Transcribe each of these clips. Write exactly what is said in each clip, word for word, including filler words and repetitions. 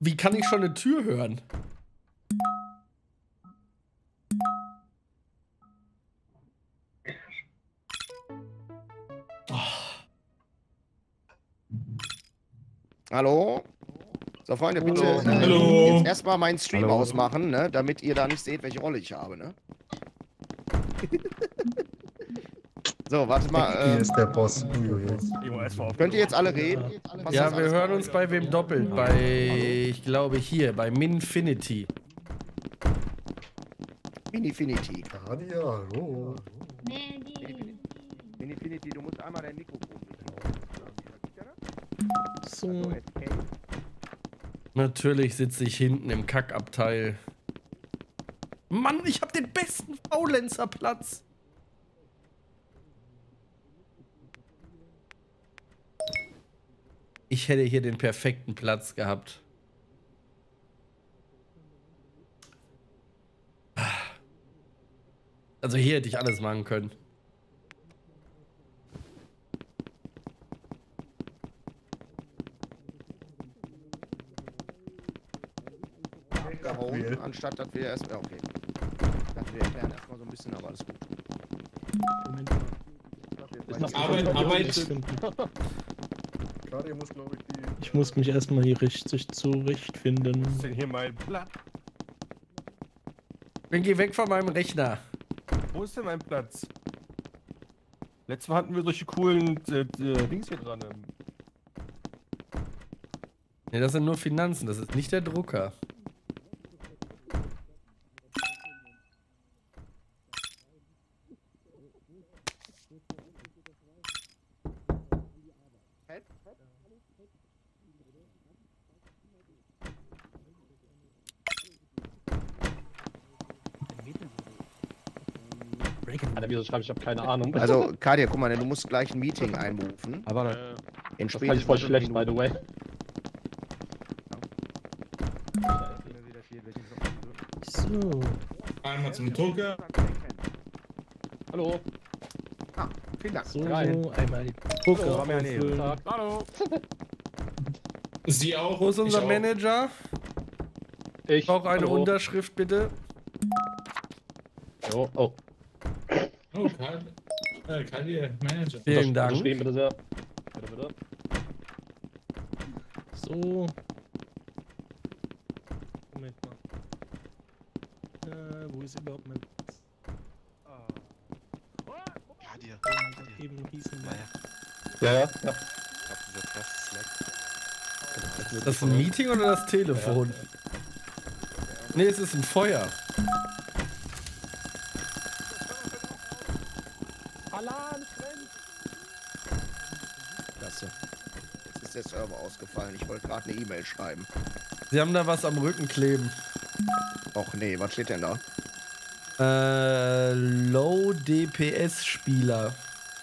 Wie kann ich schon eine Tür hören? Oh. Hallo? So, Freunde, bitte Hallo. jetzt erstmal meinen Stream Hallo. ausmachen, ne, damit ihr da nicht seht, welche Rolle ich habe, ne? So, warte mal. Hier Ähm, ist der Boss. könnt ihr jetzt alle reden? Passt Ja, das wir alles hören bei uns euch? bei wem doppelt. Bei, ich glaube hier, bei Minfinity. Minifinity. Nadia, hallo. Minifinity, du musst einmal dein Mikrofon So. Also, Escape. Natürlich sitze ich hinten im Kackabteil. Mann, ich habe den besten Faulenzerplatz. Ich hätte hier den perfekten Platz gehabt. Also hier hätte ich alles machen können. Abgehauen, anstatt dass wir erst. Ja, okay. Ich dachte, wir erklären erstmal so ein bisschen, aber alles gut. Arbeit, Arbeit. Nadia muss, glaube ich, die. Ich muss mich erstmal hier richtig zurechtfinden. Was ist denn hier mein Platz? Ich geh weg von meinem Rechner. Wo ist denn mein Platz? Letztes Mal hatten wir solche coolen äh, äh, Dings hier dran. Ähm. Ne, das sind nur Finanzen, das ist nicht der Drucker. Alter, wieso schreibe ich? Ich habe keine Ahnung. Also, Kadia, guck mal, du musst gleich ein Meeting einberufen. aber Äh, In das kann ich voll schlecht, by the way. So. Einmal zum Drucker. Hallo. Ah, vielen Dank. So, Geil. einmal die Hallo, Drucker Ramiani, guten auffüllen. Tag. Hallo. Sie auch. Wo ist unser Ich auch. Manager? Ich Ich brauche eine hallo. Unterschrift, bitte. Jo, oh. Oh, Karl. Äh, Karl, Ihr Manager. Vielen Dank. Unterschrieben, bitte sehr. Bitte, bitte. So. Moment mal. Äh, wo ist überhaupt mein... Ja, dir. Eben hießen Ja, ja, ja, ja. Ist das ein Meeting oder das Telefon? Nee, es ist ein Feuer. Alarm, Sven! Klasse. Jetzt ist der Server ausgefallen. Ich wollte gerade eine E-Mail schreiben. Sie haben da was am Rücken kleben. Och nee, was steht denn da? Äh, Low D P S-Spieler.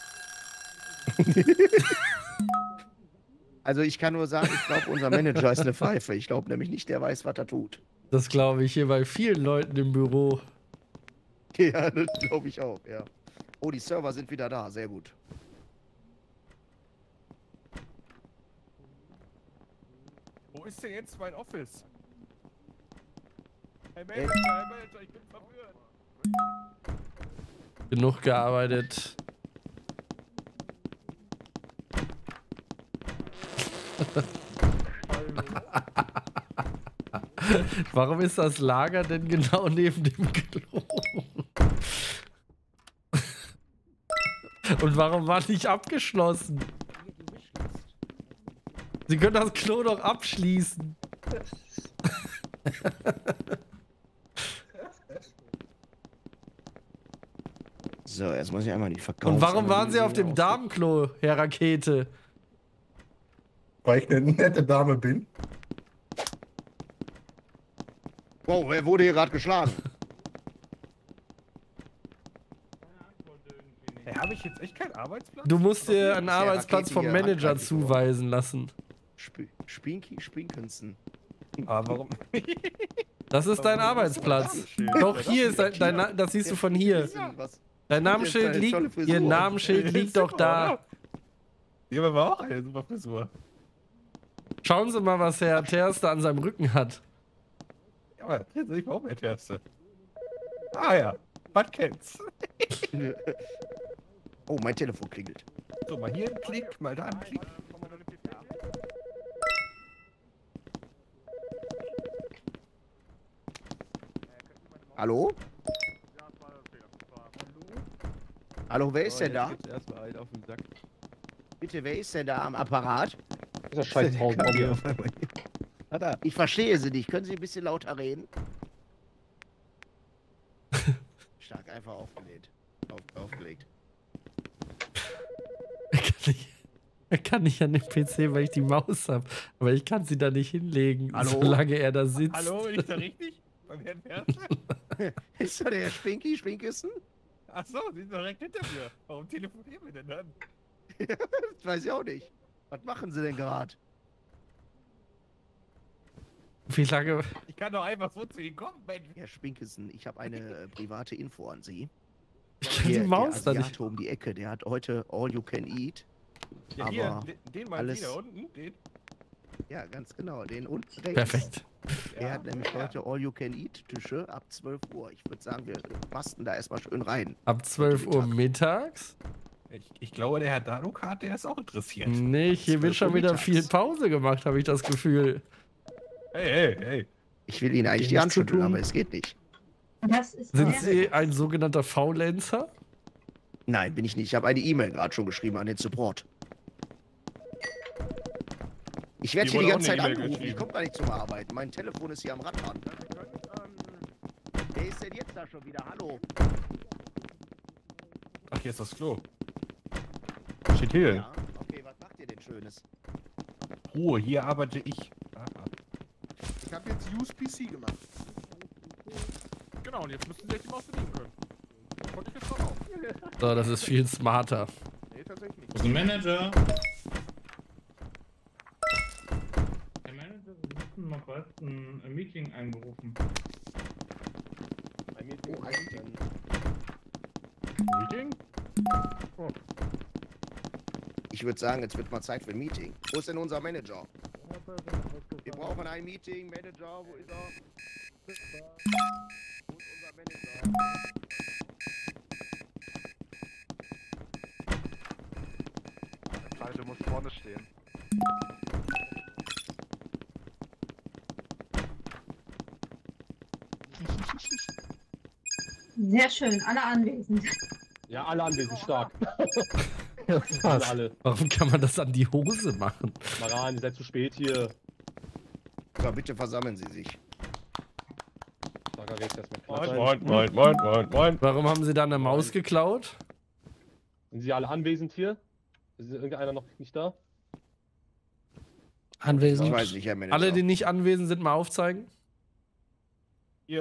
Also ich kann nur sagen, ich glaube, unser Manager ist eine Pfeife. Ich glaube nämlich nicht, der weiß, was er tut. Das glaube ich hier bei vielen Leuten im Büro. Ja, das glaube ich auch, ja. Oh, die Server sind wieder da. Sehr gut. Wo ist denn jetzt mein Office? Hey Äh. Manager, hey Manager, ich bin verwirrt. Genug gearbeitet. Warum ist das Lager denn genau neben dem Klo? Und warum war nicht abgeschlossen? Sie können das Klo doch abschließen. So, jetzt muss ich einmal die Verkaufs... Und warum waren Sie auf dem Damenklo, Herr Rakete? Weil ich eine nette Dame bin. Wow, wer wurde hier gerade geschlagen? Hey, habe ich jetzt echt keinen Arbeitsplatz? Du musst dir einen Der Arbeitsplatz Rakete vom hier Manager handgreiflich geworden. zuweisen lassen. Sp Spinky Spinkensen. Ah, warum? Das ist dein Arbeitsplatz. Doch, hier ist dein, dein Na- das siehst du von hier. Was? Dein Namensschild Deine tolle liegt, Frisur. ihr Namensschild liegt doch da. Ja, aber war auch eine super Frisur. Schauen Sie mal, was Herr Terster an seinem Rücken hat. Ja, aber treten Sie sich mal um, Herr Terste. Ah ja, man kennt's. Oh, mein Telefon klingelt. So, mal hier ein Klick, mal da ein Klick. Hallo? Hallo, wer ist denn da? Erstmal einen auf den Sack. Bitte, wer ist denn da am Apparat? Das ist scheiß Haus bei mir. Hat er. Ich verstehe Sie nicht. Können Sie ein bisschen lauter reden? Stark, einfach aufgelegt. Auf, aufgelegt. Er kann, nicht, er kann nicht an den P C, weil ich die Maus habe. Aber ich kann sie da nicht hinlegen, Hallo? solange er da sitzt. Hallo, bin ich da richtig? Beim Herrn Terste? Ist da der Herr Spinky, Spinkissen? Achso, Sie sind direkt hinter mir. Warum telefonieren wir denn dann? Das weiß ich auch nicht. Was machen Sie denn gerade? Wie lange? Ich kann doch einfach so zu Ihnen kommen, Mensch. Herr Spinkissen, ich habe eine äh, private Info an Sie. Ich kann die Der, Maus da der nicht. Asiate um die Ecke, der hat heute All You Can Eat. Ja, hier, Aber den, den mal alles- Sie da unten, den. Ja, ganz genau. Den unten rechts. Perfekt. Der hat nämlich ja. heute All You Can Eat Tische ab zwölf Uhr. Ich würde sagen, wir basten da erstmal schön rein. Ab zwölf Uhr mittags? Ich, ich glaube, der Herr Danukat, der ist auch interessiert. Nee, hier wird zwölf schon Uhr wieder mittags. viel Pause gemacht, habe ich das Gefühl. Hey, hey, hey. Ich will Ihnen eigentlich die nichts Hand zu schütteln, tun. aber es geht nicht. Das ist Sind sehr- Sie ein sogenannter Faulenzer? Nein, bin ich nicht. Ich habe eine E-Mail gerade schon geschrieben an den Support. Ich werde Die hier die wurde ganze auch Zeit eine E-Mail angerufen. Ich geschrieben. komme gar nicht zum Arbeiten. Mein Telefon ist hier am Radband. Wer ist denn jetzt da schon wieder? Hallo? Ach, hier ist das Klo. Steht hier. Ja, okay, was macht ihr denn Schönes? Ruhe, hier arbeite ich. Ah, Ich habe jetzt Use P C gemacht. Genau, und jetzt müssten Sie echt die Maus bedienen können. Das konnte ich jetzt doch auch. So, das ist viel smarter. Nee, tatsächlich nicht. Wo ist der Manager? Der Manager, wir müssen mal kurz ein, ein Meeting einberufen. ein Meeting. Oh, ein Meeting. Meeting? Ich würde sagen, jetzt wird mal Zeit für ein Meeting. Wo ist denn unser Manager? Wir brauchen ein Meeting. Manager, wo ist er? Wo ist unser Manager? Der Zweite muss vorne stehen. Sehr schön, alle anwesend. Ja, alle anwesend, stark. Ja, Alle, alle. Warum kann man das an die Hose machen? Maran, ihr seid zu spät hier. So, bitte versammeln Sie sich. Starker Weg, das Moin, mit moin, moin, moin, moin, moin. Warum haben Sie da eine Maus geklaut? Sind Sie alle anwesend hier? Ist irgendeiner noch nicht da? Anwesend. Ich weiß nicht, Herr Manager. Alle, die nicht anwesend sind, mal aufzeigen. Hier.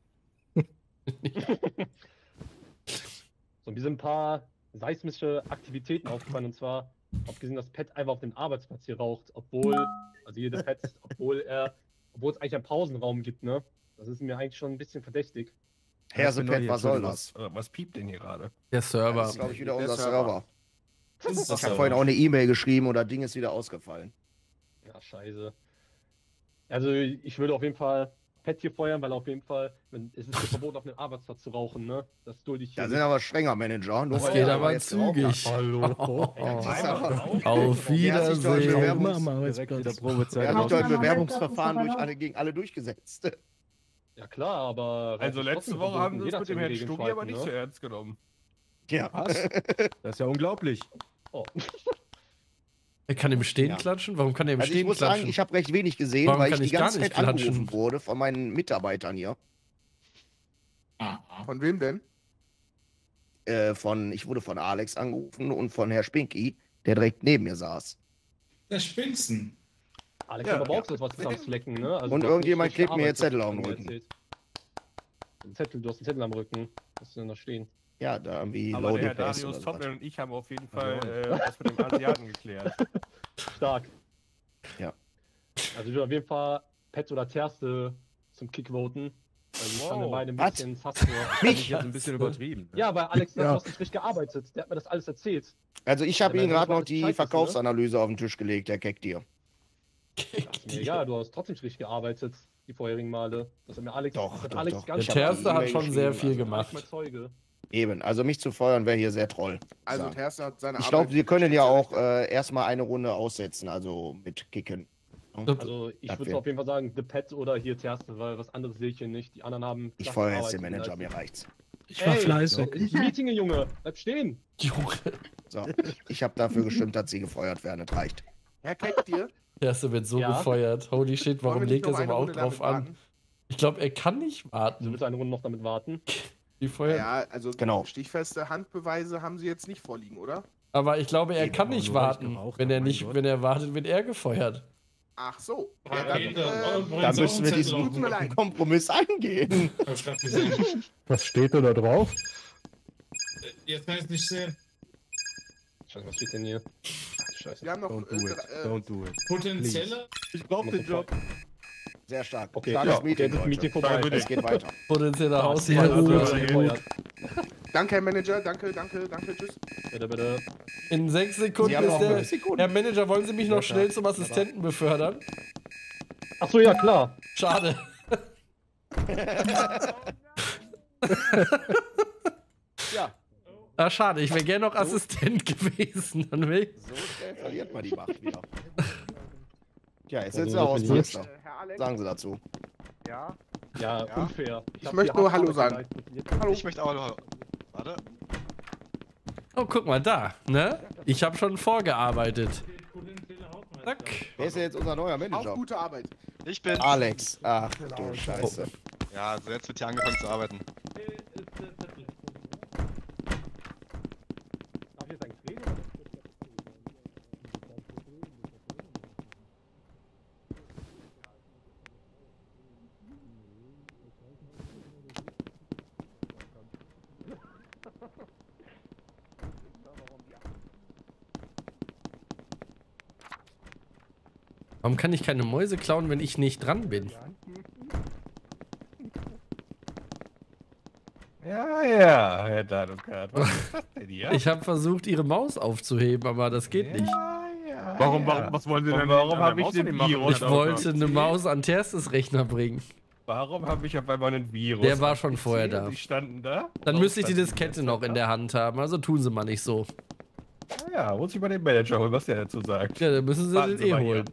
So, mir sind ein paar seismische Aktivitäten aufgefallen, und zwar hab gesehen, dass Pat einfach auf dem Arbeitsplatz hier raucht, obwohl, also jeder Pat, obwohl er, obwohl es eigentlich einen Pausenraum gibt, ne? Das ist mir eigentlich schon ein bisschen verdächtig. Hersepet, was soll das? Was, was piept denn hier gerade? Der Das Server. ist, glaube ich, wieder Der unser Server. Server. Ich habe vorhin auch eine E-Mail geschrieben und das Ding ist wieder ausgefallen. Ja, scheiße. Also ich würde auf jeden Fall Pat hier feuern, weil auf jeden Fall, wenn, es ist hier verboten, auf einem Arbeitsplatz zu rauchen, ne? Das dulde ich hier Da sind aber strenger Manager. Nur Das weil geht er aber jetzt geraucht zügig. hat. Hallo. Das ist aber- Auf Der hat sich doch im Wiedersehen. Bewerbungs- Direkt wieder Er Probezeit. hat sich doch im Ausnahme- Bewerbungsverfahren Ausnahme- durch alle, gegen alle durchgesetzt. Ja klar, aber... Also Rauchen ist letzte trotzdem Woche haben verboten. sie Jeder uns mit hat dem seine Herrn Regeln Stuggi aber schreiben, nicht so ne? ernst genommen. Ja. Das ist ja unglaublich. Oh. Er kann im Stehen Ja. klatschen? Warum kann er im Also ich Stehen muss klatschen? sagen, ich habe recht wenig gesehen, Warum weil ich kann die ich gar ganze nicht Zeit angerufen klatschen? wurde von meinen Mitarbeitern hier. Ah, Von wem denn? Äh, von, ich wurde von Alex angerufen und von Herr Spinky, der direkt neben mir saß. der Spinzen. Alex, Ja, aber brauchst du das was am Flecken, ne? Also, Und du hast irgendjemand nicht schlechte klebt mir jetzt Zettel Arbeitsplätze auf den von mir Rücken. erzählt. Ein Zettel, du hast einen Zettel am Rücken. Was ist denn da stehen? Ja, da irgendwie Aber der Herr Loading Pass Darius oder sowas. Topman und ich haben auf jeden Fall äh, das mit dem Asiaten geklärt. Stark. Ja. Also ich würde auf jeden Fall Pet oder Terste zum Kick voten. Also ich fand Wow. beide ein Was? bisschen sass nur. Mich? jetzt ein bisschen übertrieben. Ja, weil Alex, Ja. du hast nicht richtig gearbeitet. Der hat mir das alles erzählt. Also ich habe Ja, Ihnen wenn gerade du noch was die Bescheid wissen, ne? Verkaufsanalyse auf den Tisch gelegt, der Kecktier. Mir egal, du hast trotzdem schlecht gearbeitet, die vorherigen Male. Das hat mir Alex, Doch, das hat doch, Alex doch. ganz Der Ich hab Terster die hat E-Mail schon sehr geschrieben, viel also gemacht. mal Zeuge. Eben, also mich zu feuern wäre hier sehr toll. Also Ja. Terster hat seine Ich Arbeit. glaube, wir können ja auch verrichtet. äh, erstmal eine Runde aussetzen, also mit Kicken. Also ich Das würde wär- auf jeden Fall sagen, The Pet oder hier Terste, weil was anderes sehe ich hier nicht. Die anderen haben. Ich klasse feuer jetzt Arbeit den Manager, geleistet. mir reicht's. Ich war Ey, fleißig. ist ein Meeting, Junge. Bleib stehen. Junge. So, ich habe dafür gestimmt, dass sie gefeuert werden. Das reicht. Herr kennt ihr? Der erste wird so Ja. gefeuert. Holy shit, warum Wollen wir legt nicht er noch so eine auch Runde drauf damit an? warten? Ich glaube, er kann nicht Du warten. willst eine Runde noch damit warten. Die feuert. Ja, also Genau. stichfeste Handbeweise haben sie jetzt nicht vorliegen, oder? Aber ich glaube, er Eben, kann aber nicht nur weil ich warten. geraucht Wenn hab, er mein nicht, Gott. wenn er wartet, wird er gefeuert. Ach so. Ja, Ah, dann, okay, dann- äh, wollen Dann Sie müssen wir auch diesen einen tut mir Zettel leid. Kompromiss eingehen. aufmachen? Hab ich grad gesehen. Was steht da drauf? Jetzt kann ich es nicht sehen. Scheiße, was steht denn hier? Scheiße. wir haben noch. Don't do Äh, it. äh, Don't do it. Potenzielle. Ich brauche den Job. Sehr stark. Okay, Starkes ja, Meeting, okay, das Leute. Meeting vorbei. Danke, Es geht weiter. Potenzieller sehr Hausfall. gut. Also sehr gut. danke, Herr Manager. Danke, danke, danke. Tschüss. Bitte, bitte. in sechs Sekunden Sie haben ist noch der. fünf Sekunden. Herr Manager, wollen Sie mich noch schnell zum Assistenten befördern? Achso, ja, klar. Schade. Ja, Ah, schade, ich wäre gerne noch Assistent gewesen. Dann wär ich- so schnell verliert man die Macht wieder. Ja, jetzt Also, sind sie das aus, bin ich Minister. Äh, Herr Alex. Sagen Sie dazu. Ja. Ja, Ja. unfair. Ich hab möchte hier nur hart Hallo Arbeit sagen. geleistet. Hallo. Ich möchte auch noch. Warte. Oh, guck mal da, ne? Ich habe schon vorgearbeitet. Potenzielle Hausmeister. Zack. Wer ist denn jetzt unser neuer Auch Manager? gute Arbeit. Ich bin. Alex. Ach du Scheiße. Ja, also jetzt wird hier angefangen zu arbeiten. Hier ist der Zettel. Darf ich jetzt eigentlich reden? oder? Warum kann ich keine Mäuse klauen, wenn ich nicht dran bin? Ja, ja, Herr Danukat. Was ist das denn hier? Ich habe versucht, ihre Maus aufzuheben, aber das geht nicht. ja, Warum, ja. warum, was wollen Sie denn Warum an habe der ich Maus den denn machen? Virus? Ich wollte eine Maus an Terstes Rechner bringen. Warum habe ich auf einmal einen Virus? Der war schon vorher da. Die standen da. Dann Warum müsste ich die standen Diskette jetzt noch in der Hand haben, also tun sie mal nicht so. da? Ja, muss ich mal den Manager holen, was der dazu sagt. Ja, dann müssen sie Warten den Sie eh mal hier. holen.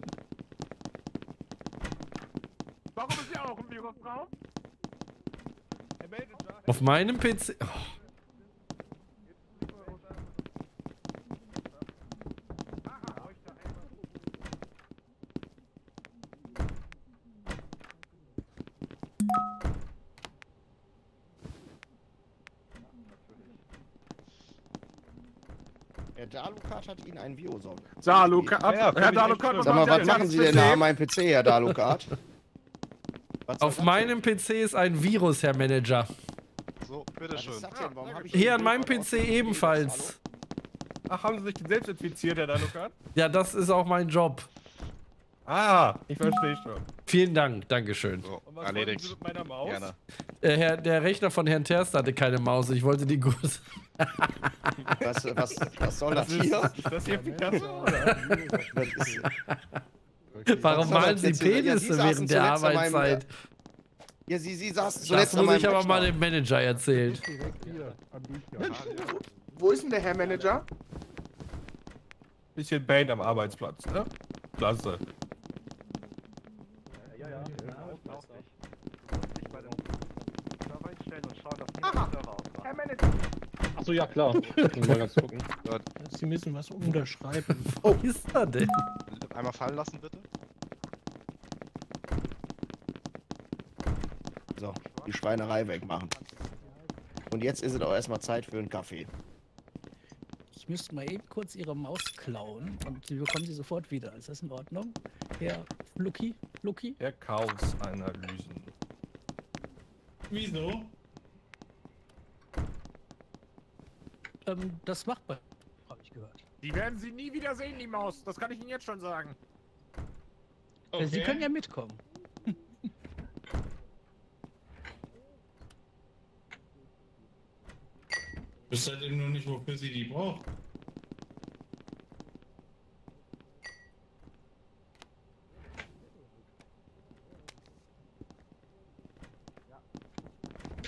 Warum ist hier auch ein Virus drauf? Herr Manager, Auf meinem P C. Oh. Herr Dalukat hat Ihnen ein Virus auf. Dalukat, Ja, Herr finde ich Dalukat, echt Sag mal, machen was Sie an machen Sie Ihrem denn da P C? an meinem P C, Herr Dalukat? Was soll Auf das meinem P C ist ein Virus, Herr Manager. So, denn? Was bitteschön. ist das denn? Warum hab ich Hier ein an meinem Bild P von C außen? ebenfalls. ach, haben Sie sich selbst infiziert, Herr Danukat? Ja, das ist auch mein Job. Ah, ich verstehe schon. Vielen Dank, Dankeschön. So, Und was wollten Sie erledigt. mit meiner Maus? Gerne. Äh, Herr, der Rechner von Herrn Terster hatte keine Maus. Ich wollte die gut. Was, was, was soll das Das ist, hier? ist das hier Picasso, oder? Das ist, Warum Was soll malen das Sie jetzt hier? Ja, Sie Penisse saßen während der zuletzt an meinem- Arbeitszeit? ja, Sie, Sie saßen Das zuletzt an muss ich meinem aber mal Rechner. dem Manager erzählen. Direkt hier, am Bücher. Wo ist denn der Herr Manager? Bisschen Bane am Arbeitsplatz, ne? Klasse. Ja, ja. Aha. Herr Manager. Achso, ja, klar. Muss ich mal ganz gucken. Sie müssen was unterschreiben. Wo ist er denn? Einmal fallen lassen, bitte. So, die Schweinerei wegmachen. Und jetzt ist es auch erstmal Zeit für einen Kaffee. Ich müsste mal eben kurz Ihre Maus klauen und Sie bekommen sie sofort wieder. Ist das in Ordnung? Herr Flucky? Flucky? Der Chaos-Analysen. Wieso? Ähm, das macht man, habe ich gehört. Die werden Sie nie wieder sehen, die Maus. Das kann ich Ihnen jetzt schon sagen. Äh, Sie können ja mitkommen. Wisst halt eben nur nicht, wofür sie die braucht.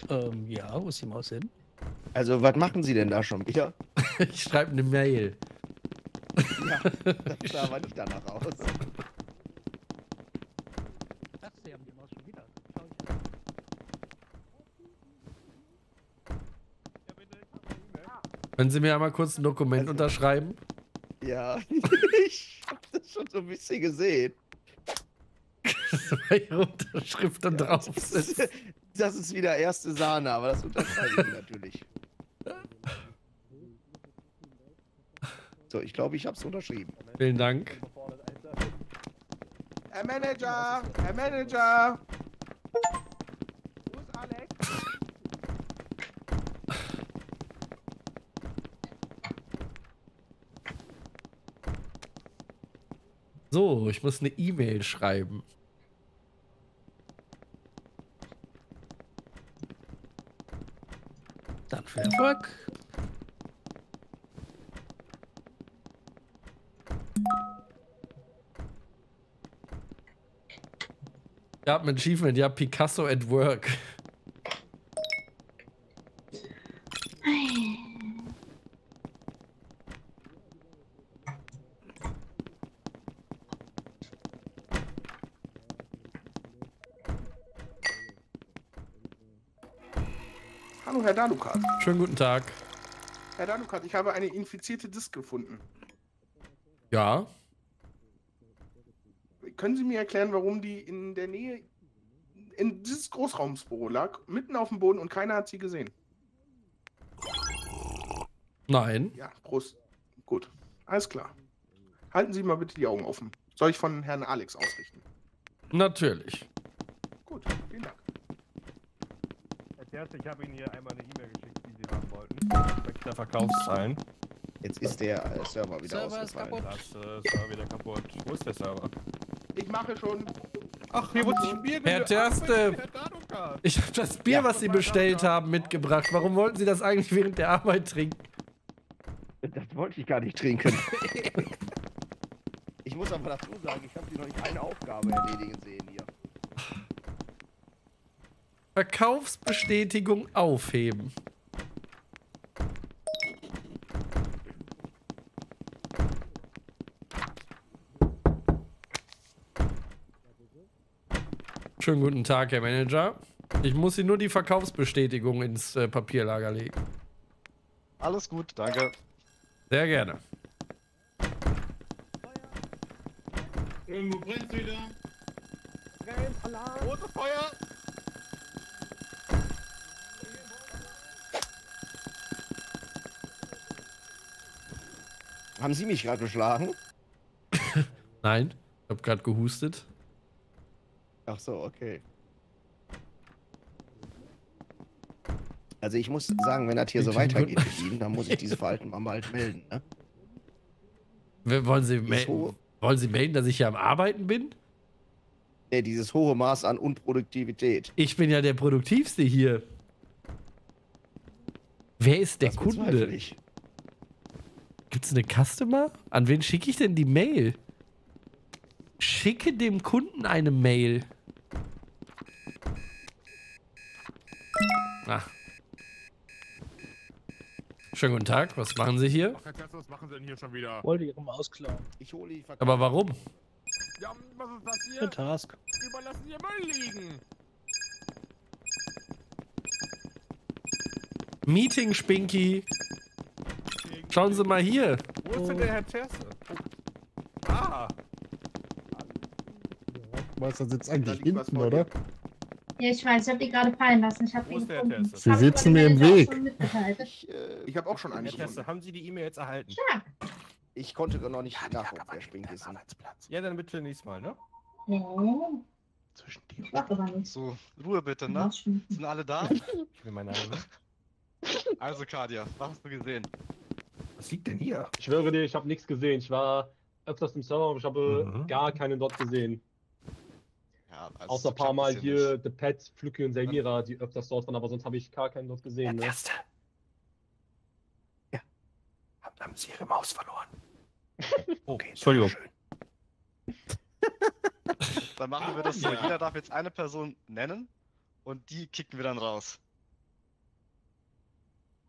Ähm, ja, wo ist die Maus hin? Also, was machen Sie denn da schon wieder? Ich schreibe eine Mail. Ja, das sah aber nicht danach aus. Ach, sie haben die Maus schon wieder. Schau ich an. Können Sie mir einmal kurz ein Dokument Also- unterschreiben? Ja, ich hab das schon so ein bisschen gesehen. Weil Ihre Unterschrift dann Ja, drauf das, ist. ist, das ist wieder erste Sahne, aber das unterschreibe ich natürlich. So, ich glaube, ich habe es unterschrieben. Vielen Dank. Herr Manager! Herr Manager! Wo ist Alex? So, ich muss eine E-Mail schreiben. Dann viel Erfolg. Ja, ein Achievement, ja, Picasso at Work. Hallo, Herr Dalukat. Schönen guten Tag. Herr Dalukat, ich habe eine infizierte Disk gefunden. Ja, Können Sie mir erklären, warum die in der Nähe in dieses Großraumsbüro lag, mitten auf dem Boden und keiner hat sie gesehen? nein. Ja, Prost. Gut, alles klar. Halten Sie mal bitte die Augen offen. Soll ich von Herrn Alex ausrichten? Natürlich. Gut, vielen Dank. Herr Terz, ich habe Ihnen hier einmal eine E-Mail geschickt, die Sie haben wollten. Mit der Verkaufszahlen. Jetzt ist der äh, Server wieder Server ist ausgefallen. kaputt. Das äh, ist mal wieder kaputt. Wo ist der Server? Ich mache schon. Ach, hier wurde sich ein Bier Herr geholt. Terste. Ach, Herr Danukat. Ich habe das Bier, Ja. was Sie bestellt haben, mitgebracht. Warum wollten Sie das eigentlich während der Arbeit trinken? Das wollte ich gar nicht trinken. Ich muss aber dazu sagen, ich habe hier noch nicht eine Aufgabe erledigen sehen hier. Verkaufsbestätigung aufheben. Schönen guten Tag, Herr Manager. Ich muss Ihnen nur die Verkaufsbestätigung ins äh, Papierlager legen. Alles gut, danke. Sehr gerne. Irgendwo brennt's wieder. Rotes Feuer! Haben Sie mich gerade geschlagen? Nein, ich habe gerade gehustet. Ach so, okay. Also ich muss sagen, wenn das hier so weitergeht mit Ihnen, dann muss ich dieses Verhalten mal bald melden, ne? Wir- Wollen Sie, Dieses melden, hohe, wollen Sie melden, dass ich hier am Arbeiten bin? nee, dieses hohe Maß an Unproduktivität. Ich bin ja der Produktivste hier. Wer ist der Das bezweifle Kunde? ich. Gibt's eine Customer? An wen schicke ich denn die Mail? Schicke dem Kunden eine Mail. Ach. Schönen guten Tag, was machen Sie hier? Ach, Herr Terz, was machen Sie denn hier schon wieder? Wollte ihre Maus klauen. Ich hole die Verkauf- Aber warum? Ja, was ist das Für hier? Task. Überlassen Sie Ihr Müll liegen! Meeting, Spinky. Schauen Sie mal hier. Wo ist denn der Herr Terze? Oh. Ah! Meister sitzt Da eigentlich liegt was hinten, vor dir. oder? Ja, ich weiß, ich habe die gerade fallen lassen. Ich habe Wo ihn ist der gefunden. Teste? Sie Hab sitzen aber mir im den Manager auch Weg. schon mitgeteilt. Ich, äh, Ich habe auch schon eine Herr Terze, gefunden. haben Sie die E-Mail jetzt erhalten? Stark. ich konnte noch nicht nachgucken, wer springt ist. Ja, dann bitte nächstes Mal, ne? Ja, Zwischen dir ich warte aber nicht. So, Ruhe bitte, ne? Mach's schon. Sind alle da? Ich will meine eigene. Also, Kadia, was hast du gesehen? Was liegt denn hier? Ich schwöre dir, ich habe nichts gesehen. Ich war öfters im Server, aber ich habe Mhm. gar keinen dort gesehen. Ja, also Außer so ein paar klappt Mal das hier nicht. The Pet, Flücki und Selmira, die öfters dort waren, aber sonst habe ich gar keinen dort gesehen. Ne? Haben Sie Ihre Maus verloren? Oh, Entschuldigung. Dann machen wir das so. Jeder darf jetzt eine Person nennen und die kicken wir dann raus.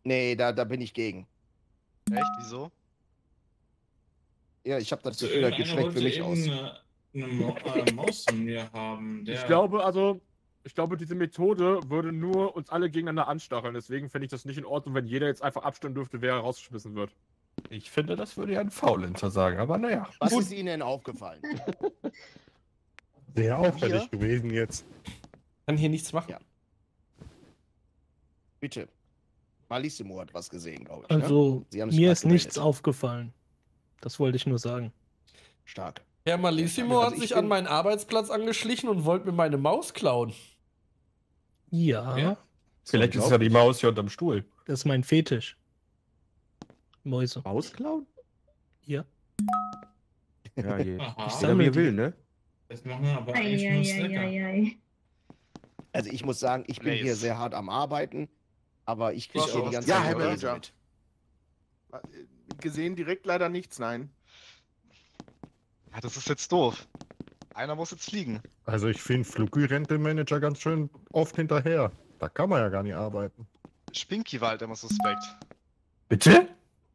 Nee, da, da bin ich gegen. Echt? Wieso? Ja, ich habe das Also Gefühl, das geht irgendeiner schlecht für mich wollte aus. eben eine, eine Mo äh, Maus von mir haben. Der Ich glaube, also, ich glaube, diese Methode würde nur uns alle gegeneinander anstacheln. Deswegen fände ich das nicht in Ordnung, wenn jeder jetzt einfach abstimmen dürfte, wer rausgeschmissen wird. Ich finde, das würde ja ein Faulenzer sagen, aber naja. Was ist Ihnen denn aufgefallen? Sehr auffällig Hier? gewesen jetzt. Kann hier nichts machen. Ja. Bitte. Malissimo hat was gesehen, glaube ich. Ne? Also, Sie haben sich mir grad ist nichts gemeldet. aufgefallen. Das wollte ich nur sagen. Stark. Herr Malissimo Also hat ich sich bin- an meinen Arbeitsplatz angeschlichen und wollte mir meine Maus klauen. Ja, Ja. Vielleicht ist es ja die Maus hier unterm Stuhl. das ist mein Fetisch. Mäuse. Maus klauen? Ja. Ja, je. Aha. Ich Jeder sammle wie er die. will, ne? Das machen aber eigentlich nur Slacker. Eieieiei. Also ich muss sagen, ich bin Blaze. hier sehr hart am Arbeiten, aber ich kriege Ich hier auch. die ganze Ja, Zeit Herr nur Lese Manager. mit. Gesehen direkt leider nichts, nein. Ja, das ist jetzt doof. Einer muss jetzt fliegen. Also ich finde, Fluky rennt dem Manager ganz schön oft hinterher. Da kann man ja gar nicht arbeiten. Spinky war halt immer suspekt. Bitte?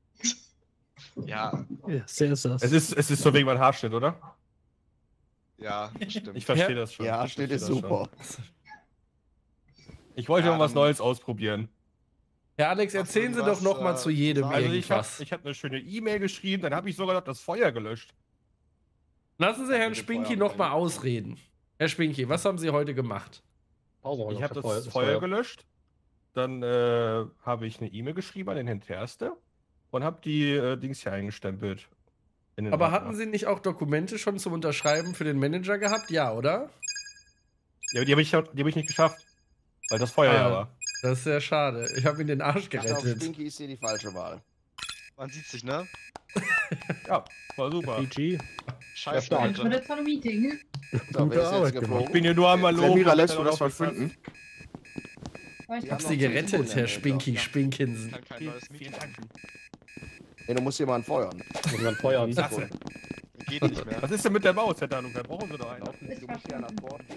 Ja, Ja, sehr sass. Es ist, es ist so wegen meinem Haarschnitt, oder? ja, stimmt. Ich verstehe Ja. das schon. Ja, Ich steht verstehe ist das super. schon. Ich wollte Ja, mal was dann- Neues ausprobieren. Herr Alex, Hast du erzählen Sie irgendwas, doch noch mal äh, zu jedem sagen? Also ich habe irgendwas. ich hab eine schöne E-Mail geschrieben, dann habe ich sogar noch das Feuer gelöscht. Lassen Sie Herrn Mit dem Spinky Feuer noch mal ausreden. Herr Spinky, was haben Sie heute gemacht? Pause Ich habe das Feuer, gelöscht. Dann äh, habe ich eine E-Mail geschrieben an den Herrn Terste und habe die äh, Dings hier eingestempelt. in den Aber Ordner. hatten Sie nicht auch Dokumente schon zum Unterschreiben für den Manager gehabt? Ja, oder? Ja, aber die habe ich, die hab ich nicht geschafft. Weil das Feuer ja Ah, war. Das ist sehr schade. Ich habe Ihnen den Arsch Ich glaube, gerettet. Stinky ist hier die falsche Wahl. Man sieht sich, ne? Ja, war super. P G. Scheiß Das Manager. wurde tolle Meeting. So, Gute wer ist jetzt Arbeit Ich geflogen? bin hier nur einmal loben. Samira, damit lässt er du noch das was verschwinden? Ich Ich Wir hab haben Sie noch zehn gerettet, Sekunden, Herr Herr Spinky Manager. Spinkinsen. Kann kein neues Meeting. Nee, du musst jemanden feuern. Muss man Feuer und Sasse. Geht nicht mehr. Was ist denn mit der Maus, Herr Danuka? Brauchen Sie doch einen. Ist verschwunden.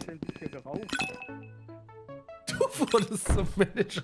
Du wurdest zum Manager.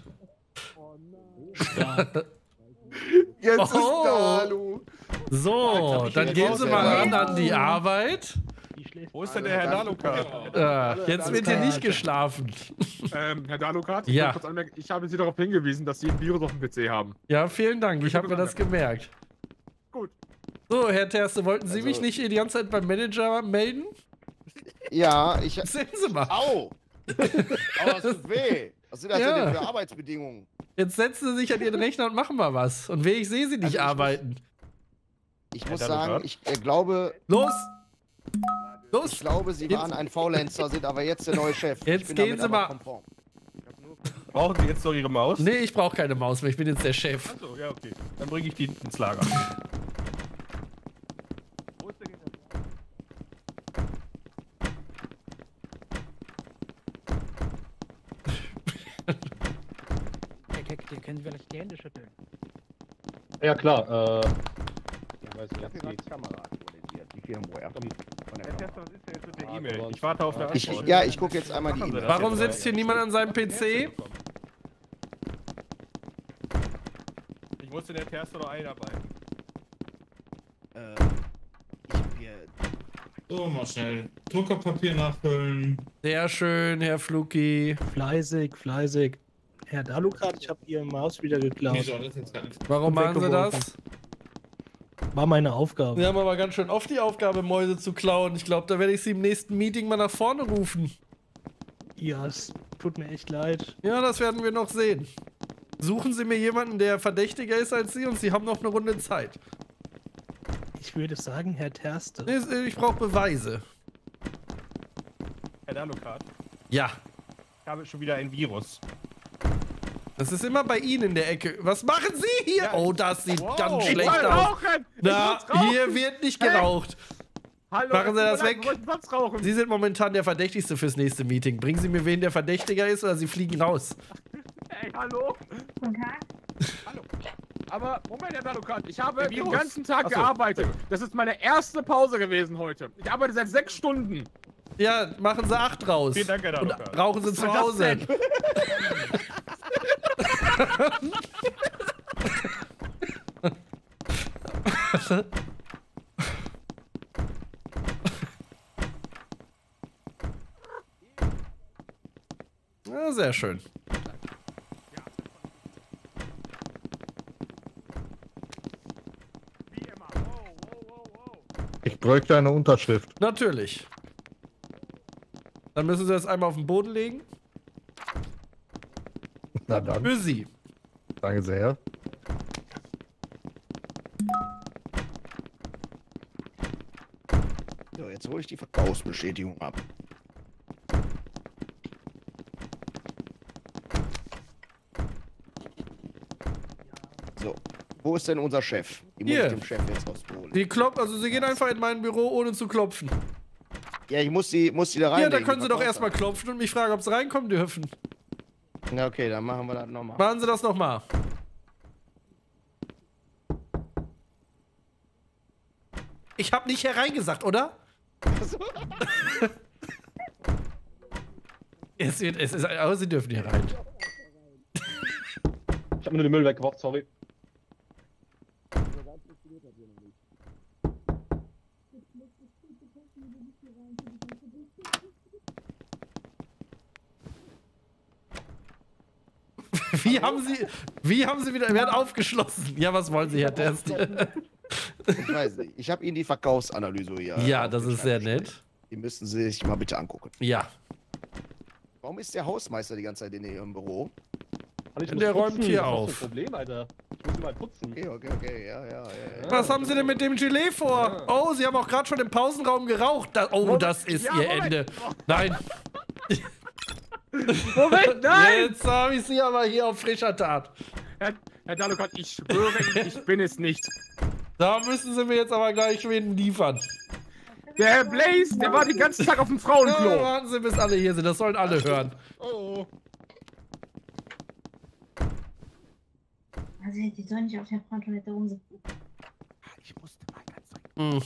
Jetzt Oh. ist da, Lu. So, ich dann den gehen Sie mal rausnehmen? ran an die Arbeit. Wo ist denn der Herr Danuka? Äh, jetzt wird hier nicht geschlafen. Ähm, Herr Dalukat, ich, Ja. wollte kurz anmerken, ich habe Sie darauf hingewiesen, dass Sie ein Virus auf dem P C haben. Ja, vielen Dank. Ich habe mir das gemerkt. Gut. So, Herr Terste, wollten Sie Also- mich nicht die ganze Zeit beim Manager melden? Ja, ich. Sehen Sie mal. Au! Au, das tut weh. Was sind das Ja. denn für Arbeitsbedingungen? Jetzt setzen Sie sich an Ihren Rechner und machen mal was. Und weh, ich sehe Sie nicht Also ich muss- arbeiten. Ich Herr muss Danukat? sagen, ich äh, glaube, Los! ich Los! glaube, Sie Jetzt- waren ein Faulenzer, sind aber jetzt der neue Chef. Jetzt Ich bin gehen damit Sie aber mal- konform. Brauchen Sie jetzt noch Ihre Maus? Nee, ich brauche keine Maus mehr. Ich bin jetzt der Chef. Achso, ja, okay. Dann bringe ich die ins Lager. Wo ist der Hey, Keck, dir können Sie vielleicht die Hände schütteln. Ja, klar. Äh, ich weiß nicht, Ich habe was hier geht. die Kamera aktualisiert, die Firmware. Von der Herr Kamera. Tester, was ist denn jetzt mit der Ah, E-Mail? aber- Ich warte auf eine Ich, Antwort. ja, ich gucke jetzt einmal die Machen Sie E-Mail. das Warum jetzt sitzt hier mal. niemand an seinem P C? Ich muss den Herr Terster noch einarbeiten. Äh, ich hab hier. So, mal schnell Druckerpapier nachfüllen. Sehr schön, Herr Fluki. Fleißig, fleißig. Herr Dalukat, ich habe Ihre Maus wieder geklaut. Wieso alles jetzt gar nichts? Warum Und machen Sie weggeworfen. das? War meine Aufgabe. Wir haben aber ganz schön oft die Aufgabe, Mäuse zu klauen. Ich glaube, da werde ich Sie im nächsten Meeting mal nach vorne rufen. Ja, es tut mir echt leid. Ja, das werden wir noch sehen. Suchen Sie mir jemanden, der verdächtiger ist als Sie und Sie haben noch eine Runde Zeit. Ich würde sagen, Herr Terste. Nee, Ich brauche Beweise. Herr Danukat, Ja. ich habe schon wieder ein Virus. Das ist immer bei Ihnen in der Ecke. Was machen Sie hier? Ja, Oh, das sieht wow. ganz Ich schlecht soll aus. rauchen! Ich Na, muss rauchen! hier wird nicht Hey. geraucht. Hallo, Machen Sie es tut das mir leid, weg. wir wollten sonst rauchen. Sie sind momentan der Verdächtigste fürs nächste Meeting. Bringen Sie mir wen, der verdächtiger ist, oder Sie fliegen raus. Hey, hallo. Guten Tag. Aber, Moment, Herr Dalukat, ich habe Der den Virus. ganzen Tag Ach so. gearbeitet. Das ist meine erste Pause gewesen heute. Ich arbeite seit sechs Stunden. Ja, machen Sie acht raus. Vielen Dank, Herr Und Danuka. rauchen Sie Was zu soll das Hause. denn? Sache. Ja, sehr schön. Ich bräuchte eine Unterschrift. Natürlich. Dann müssen Sie das einmal auf den Boden legen. Na dann. Für Sie. Danke sehr. So, jetzt hole ich die Verkaufsbestätigung ab. So, wo ist denn unser Chef? Die muss Hier. ich dem Chef jetzt rausholen. Sie klopfen, also Sie gehen einfach in mein Büro, ohne zu klopfen. Ja, ich muss die, muss die da rein. Ja, da können Sie doch erstmal klopfen und mich fragen, ob Sie reinkommen dürfen. Na okay, dann machen wir das nochmal. Machen Sie das nochmal. Ich habe nicht hereingesagt, oder? es wird, es ist, aber Sie dürfen hier rein. Ich habe nur den Müll weggeworfen, sorry. Wie haben Sie, wie haben Sie wieder, wer hat aufgeschlossen? Ja, was wollen Sie, Herr Test? Ich weiß nicht. Ich habe Ihnen die Verkaufsanalyse hier. Ja, das ist sehr nett. Die müssten Sie sich mal bitte angucken. Ja. Warum ist der Hausmeister die ganze Zeit in Ihrem Büro? Ich Der muss räumt putzen. hier Was ist auf. das für ein Problem, Alter. Ich muss mal putzen. Okay, okay, okay, ja, ja, ja. Was haben Sie denn mit dem Gelee vor? Oh, Sie haben auch gerade schon im Pausenraum geraucht. Da, oh, das ist Ja, Ihr Moment. Ende. Nein. Moment, nein! Jetzt habe ich Sie aber hier auf frischer Tat. Herr, Herr Dalokot, ich schwöre, ich, ich bin es nicht. Da müssen Sie mir jetzt aber gleich wen liefern. Der Herr Blaze, der war den ganzen Tag auf dem Ja, Frauenklo. warten Sie, bis alle hier sind. Das sollen alle hören. Oh, oh. Also, die sollen nicht auf der Frauentoilette rumsitzen. Ich musste mal ganz Hm.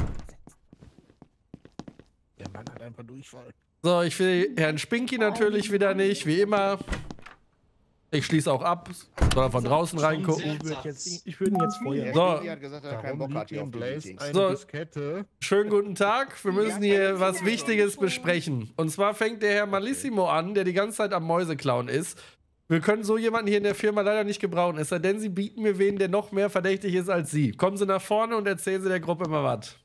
Der Mann hat einfach Durchfall. So, ich will Herrn Spinky natürlich wieder nicht, wie immer. Ich schließe auch ab. Soll er von draußen reingucken. Ich würde jetzt, ich würde ihn jetzt feuern. Der So. Spinky hat gesagt, dass er keinen Bock hat hier auf die Meetings. Eine So. Diskette. Schönen guten Tag. Wir müssen hier was Wichtiges besprechen. Und zwar fängt der Herr Malissimo an, der die ganze Zeit am Mäuseklauen ist. Wir können so jemanden hier in der Firma leider nicht gebrauchen, es sei denn, Sie bieten mir wen, der noch mehr verdächtig ist als Sie. Kommen Sie nach vorne und erzählen Sie der Gruppe mal was.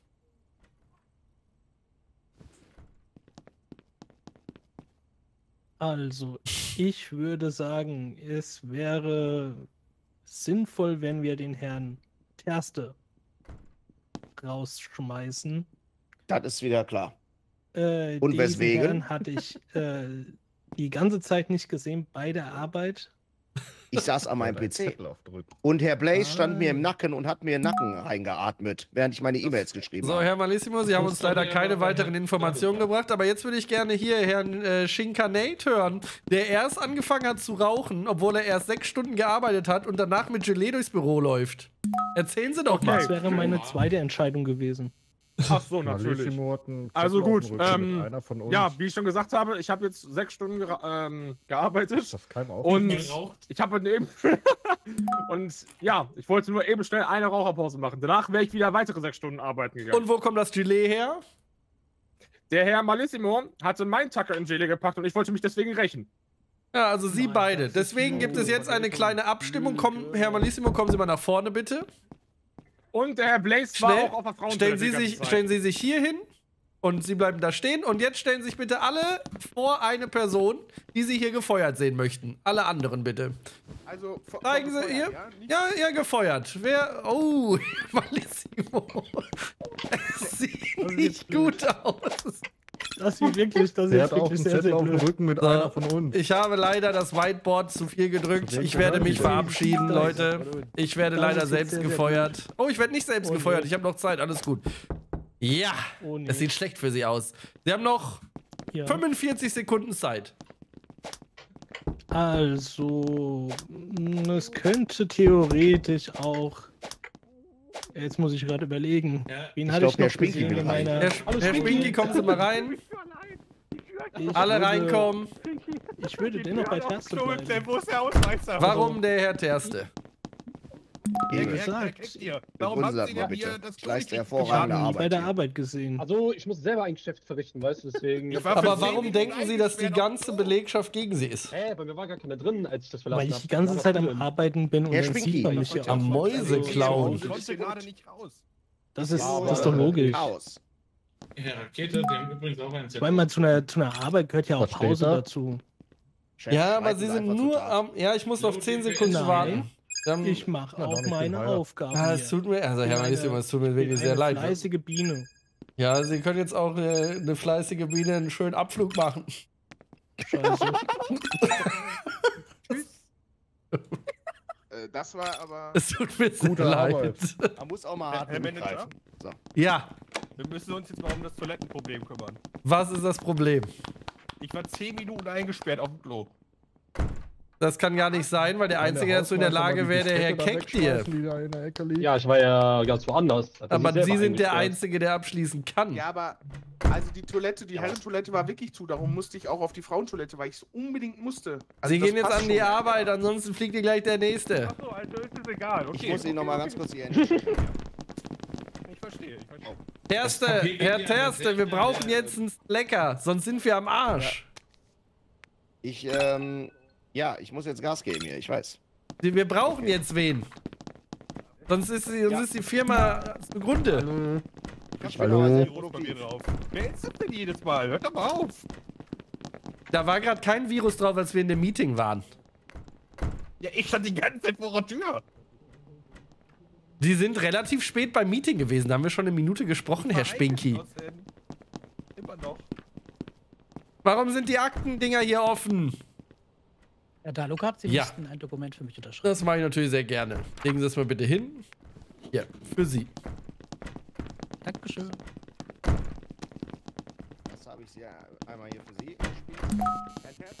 Also, ich würde sagen, es wäre sinnvoll, wenn wir den Herrn Terste rausschmeißen. Das ist wieder klar. Äh, Und diesen weswegen? Herrn hatte ich äh, die ganze Zeit nicht gesehen bei der Arbeit. Ich saß an meinem Oder einen P C. Zettel aufdrücken. Und Herr Blaze stand Ah. mir im Nacken und hat mir in den Nacken reingeatmet, während ich meine E-Mails geschrieben So, habe. Herr Malissimo, Sie haben uns leider keine weiteren Informationen gebracht, aber jetzt würde ich gerne hier Herrn äh, Shinkanate hören, der erst angefangen hat zu rauchen, obwohl er erst sechs Stunden gearbeitet hat und danach mit Gelee durchs Büro läuft. Erzählen Sie doch Okay. Das mal. wäre meine zweite Entscheidung gewesen. Ach so, natürlich. Malissimo hat einen Also Zettel auf gut, dem Rücken ähm, mit einer von uns. Ja, wie ich schon gesagt habe, ich habe jetzt sechs Stunden gera- ähm, gearbeitet. Ist das keinem Und Geraucht. ich habe eben. Und ja, ich wollte nur eben schnell eine Raucherpause machen. Danach wäre ich wieder weitere sechs Stunden arbeiten gegangen. Und wo kommt das Gelee her? Der Herr Malissimo hatte meinen Tacker in Gelee gepackt und ich wollte mich deswegen rächen. Ja, also Sie beide. Deswegen gibt es jetzt eine kleine Abstimmung. Komm, Herr Malissimo, kommen Sie mal nach vorne, bitte. Und der Herr Blaze Schnell, war auch auf der Stellen Frauentoilette Sie, die ganze sich, Zeit. stellen Sie sich hier hin und Sie bleiben da stehen. Und jetzt stellen Sie sich bitte alle vor eine Person, die Sie hier gefeuert sehen möchten. Alle anderen bitte. Also, vor- Zeigen vor- Sie ihr. ja, nicht- Ja, ja, gefeuert. Wer. Oh, Malissimo. Es sieht nicht gut aus. Das sieht wirklich, das Der sieht hat auch wirklich einen sehr, Zettel sehr auf dem blöd. Rücken mit So. einer von uns. Ich habe leider das Whiteboard zu viel gedrückt. Ich werde mich verabschieden, Leute. Ich werde Das leider ist selbst sehr, sehr gefeuert. Oh, ich werde nicht selbst Oh, gefeuert. nee. Ich habe noch Zeit. Alles gut. Ja, Oh, nee. das sieht schlecht für Sie aus. Sie haben noch Ja. fünfundvierzig Sekunden Zeit. Also, mh, es könnte theoretisch auch. Jetzt muss ich gerade überlegen. Ja, Wen ich hatte glaub, ich der noch Spinky gesehen will in rein. meiner. Herr, Hallo, Herr Spinky. Spinky, kommen Sie mal rein. Ich Alle würde- reinkommen. Ich würde dennoch bei Terste bleiben. Wo ist der Hausmeister? Warum der Herr Terste? Ehre. gesagt. Warum haben haben Sie Sie denn bitte? hier das Ich leiste Frühstück hervorragende gemacht? Arbeit. bei der hier. Arbeit gesehen. Also, ich muss selber ein Geschäft verrichten, weißt du, deswegen. Ich war für Aber zehn warum Minuten denken Sie, dass die eingesperrt ganze Belegschaft gegen Sie ist? Hä, bei mir war gar keiner drin, als ich das verlassen Weil habe. ich die ganze Zeit am Arbeiten bin und Herr dann Schminki. sieht man mich ja Am auch. Mäuseklauen. Ich konnte gerade nicht raus. Das ist, Ja, das ist doch aber- logisch. Chaos. Herr Rakete, die haben übrigens auch einen Ich meine mal, zu einer, zu einer Arbeit gehört ja auch Was steht Pause da? dazu. Chef, Ja, aber schreiten Sie Sie sind einfach zur nur Tat. am. Ja, ich muss auf zehn Sekunden Nein. warten. Dann, Ich mache Ja, auch doch, ich meine bin Heiler. Aufgaben. ah, hier. es tut mir, also Ich Herr bin Malissimo, eine- es tut mir ich wirklich bin sehr eine leid. fleißige Biene. Ja, Sie können jetzt auch äh, eine fleißige Biene einen schönen Abflug machen. Scheiße. Äh, das war aber. Es tut mir sehr Gute leid. Arbeit. Man muss auch mal Herr- hart Herr Manager? greifen. So. Ja, Wir müssen uns jetzt mal um das Toilettenproblem kümmern. was ist das Problem? Ich war zehn Minuten eingesperrt auf dem Klo. Das kann gar nicht sein, weil der Einzige, der dazu in der Lage wäre, der Herr Keck hier. Ja, ich war ja ganz woanders. Da kann Aber ich Sie selber sind der eingesperrt. Einzige, der abschließen kann. Ja, aber. Also die Toilette, die Herrentoilette war wirklich zu. Darum musste ich auch auf die Frauentoilette, weil ich es unbedingt musste. Also Sie das gehen jetzt passt an die schon. Arbeit, ansonsten fliegt hier gleich der Nächste. Achso, also ist es egal. Okay. Ich muss Ihnen okay, noch mal okay. ganz kurz die Hände. Ich verstehe, ich verstehe. Terste, Herr Terste, wir brauchen jetzt einen Lecker, sonst sind wir am Arsch. Ich, ähm, ja, ich muss jetzt Gas geben hier, ich weiß. Wir brauchen jetzt wen. Sonst ist, die- sonst ist die Firma zugrunde. Ich bin Hallo? aber sehr Virus bei mir produktiv. drauf. Wer ist das denn jedes Mal? Hört doch mal auf. Da war gerade kein Virus drauf, als wir in dem Meeting waren. Ja, ich stand die ganze Zeit vor der Tür. Sie sind relativ spät beim Meeting gewesen. Da haben wir schon eine Minute gesprochen, Herr Spinky. Eingeschlossen. Immer noch. Warum sind die Aktendinger hier offen? Herr Dalukap, Sie Ja. müssten ein Dokument für mich unterschreiben. Das mache ich natürlich sehr gerne. Legen Sie es mal bitte hin. Ja, für Sie. Dankeschön. Das habe ich hier einmal hier für Sie. Herr Terz,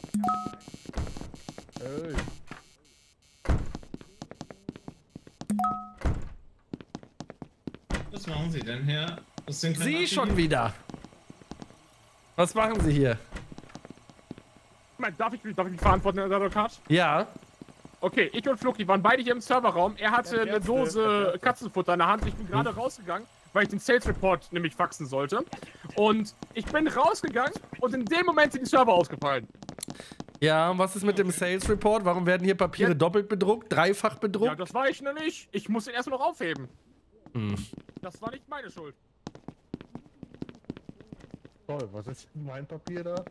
Hey. Was machen Sie denn, Herr? Das sind keine Sie Abschiede- schon wieder. Was machen Sie hier? Moment, Darf ich, mich- darf ich mich verantworten, Herr Advokat? Ja. Okay, ich und Flucky waren beide hier im Serverraum. Er hatte Herr eine Terste, Dose Herr Terste. Katzenfutter in der Hand. Ich bin gerade rausgegangen, weil ich den Sales Report nämlich faxen sollte. Und ich bin rausgegangen und in dem Moment sind die Server ausgefallen. Ja, und was ist mit dem Sales Report? Warum werden hier Papiere Ja. doppelt bedruckt, dreifach Ja, bedruckt? das war ich noch nicht. Ich muss den erstmal noch aufheben. Hm. Das war nicht meine Schuld. Toll, was ist denn mein Papier da?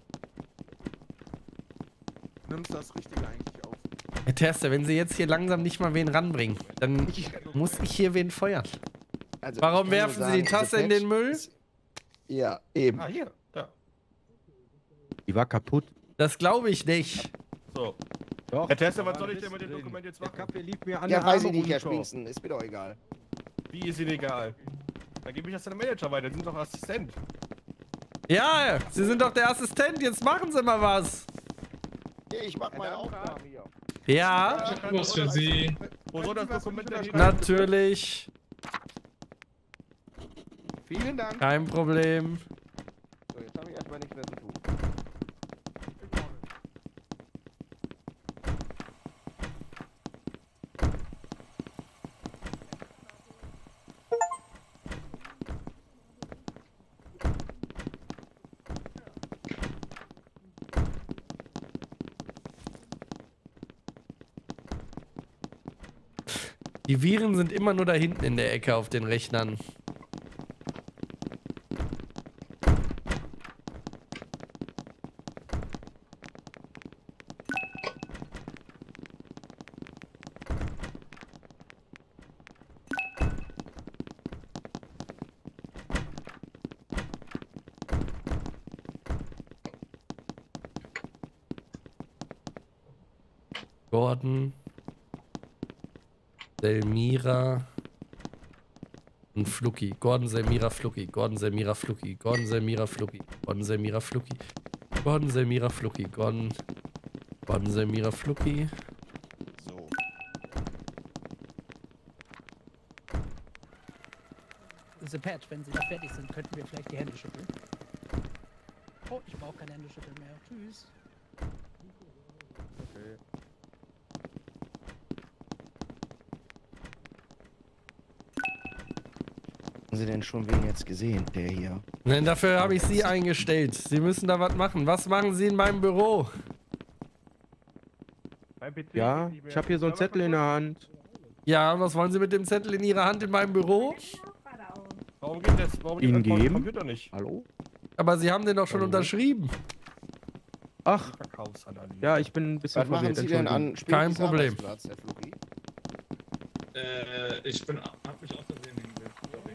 Nimmst das Richtige eigentlich auf. Herr Terster, wenn Sie jetzt hier langsam nicht mal wen ranbringen, dann muss ich hier wen feuern. Also, ich Warum kann nur werfen Sie sagen, die Tasse in diese den Müll? Patch- Ja, eben. Ah, hier. Da. Die war kaputt. Das glaube ich nicht. So. Doch. Herr Tester, da was war soll ein ich denn mit dem Mist Dokument jetzt drin. machen? Der Kaffee lief mir an Ja, der weiß ich Arme nicht, Herr runter. Spinksen, ist mir doch egal. Wie ist Ihnen egal? Dann gebe ich das an den Manager weiter. Sie sind doch Assistent. Ja, Sie sind doch der Assistent, jetzt machen Sie mal was. Hier, ich mach meine Aufgaben hier. Ja, Was für Sie? Wo soll das Dokument denn hin? natürlich. Vielen Dank. Kein Problem. So, jetzt habe ich erstmal nichts mehr zu tun. Die Viren sind immer nur da hinten in der Ecke auf den Rechnern. Gordon, Selmira und Flucky. Gordon, Selmira, Flucky. Gordon, Selmira, Flucky. Gordon, Selmira, Flucky. Gordon, Selmira, Flucky. Gordon, Selmira, Flucky. Gordon, Gordon, Selmira, Flucky. So. The Pat, wenn Sie da fertig sind, könnten wir vielleicht die Hände schütteln. Oh, ich brauche keine Hände schütteln mehr. Tschüss. Okay. Haben Sie denn schon wen jetzt gesehen, der hier? Nein, dafür habe ich Sie eingestellt. Sie müssen da was machen. Was machen Sie in meinem Büro? Ja, ich habe hier so einen Zettel in der Hand. Ja, was wollen Sie mit dem Zettel in Ihrer Hand in meinem Büro? Warum geht das? Warum geht Ihnen das geben? Computer nicht? Hallo? Aber Sie haben den doch schon unterschrieben. Ach, Verkaufsanalyse. ja, ich bin ein bisschen Was machen verwirrt. Sie denn an Entschuldigung. Kein Spinkies Problem. Arbeitsplatz, Herr Fluki? Äh, ich bin, hab mich aus Versehen hingelegt. Sorry.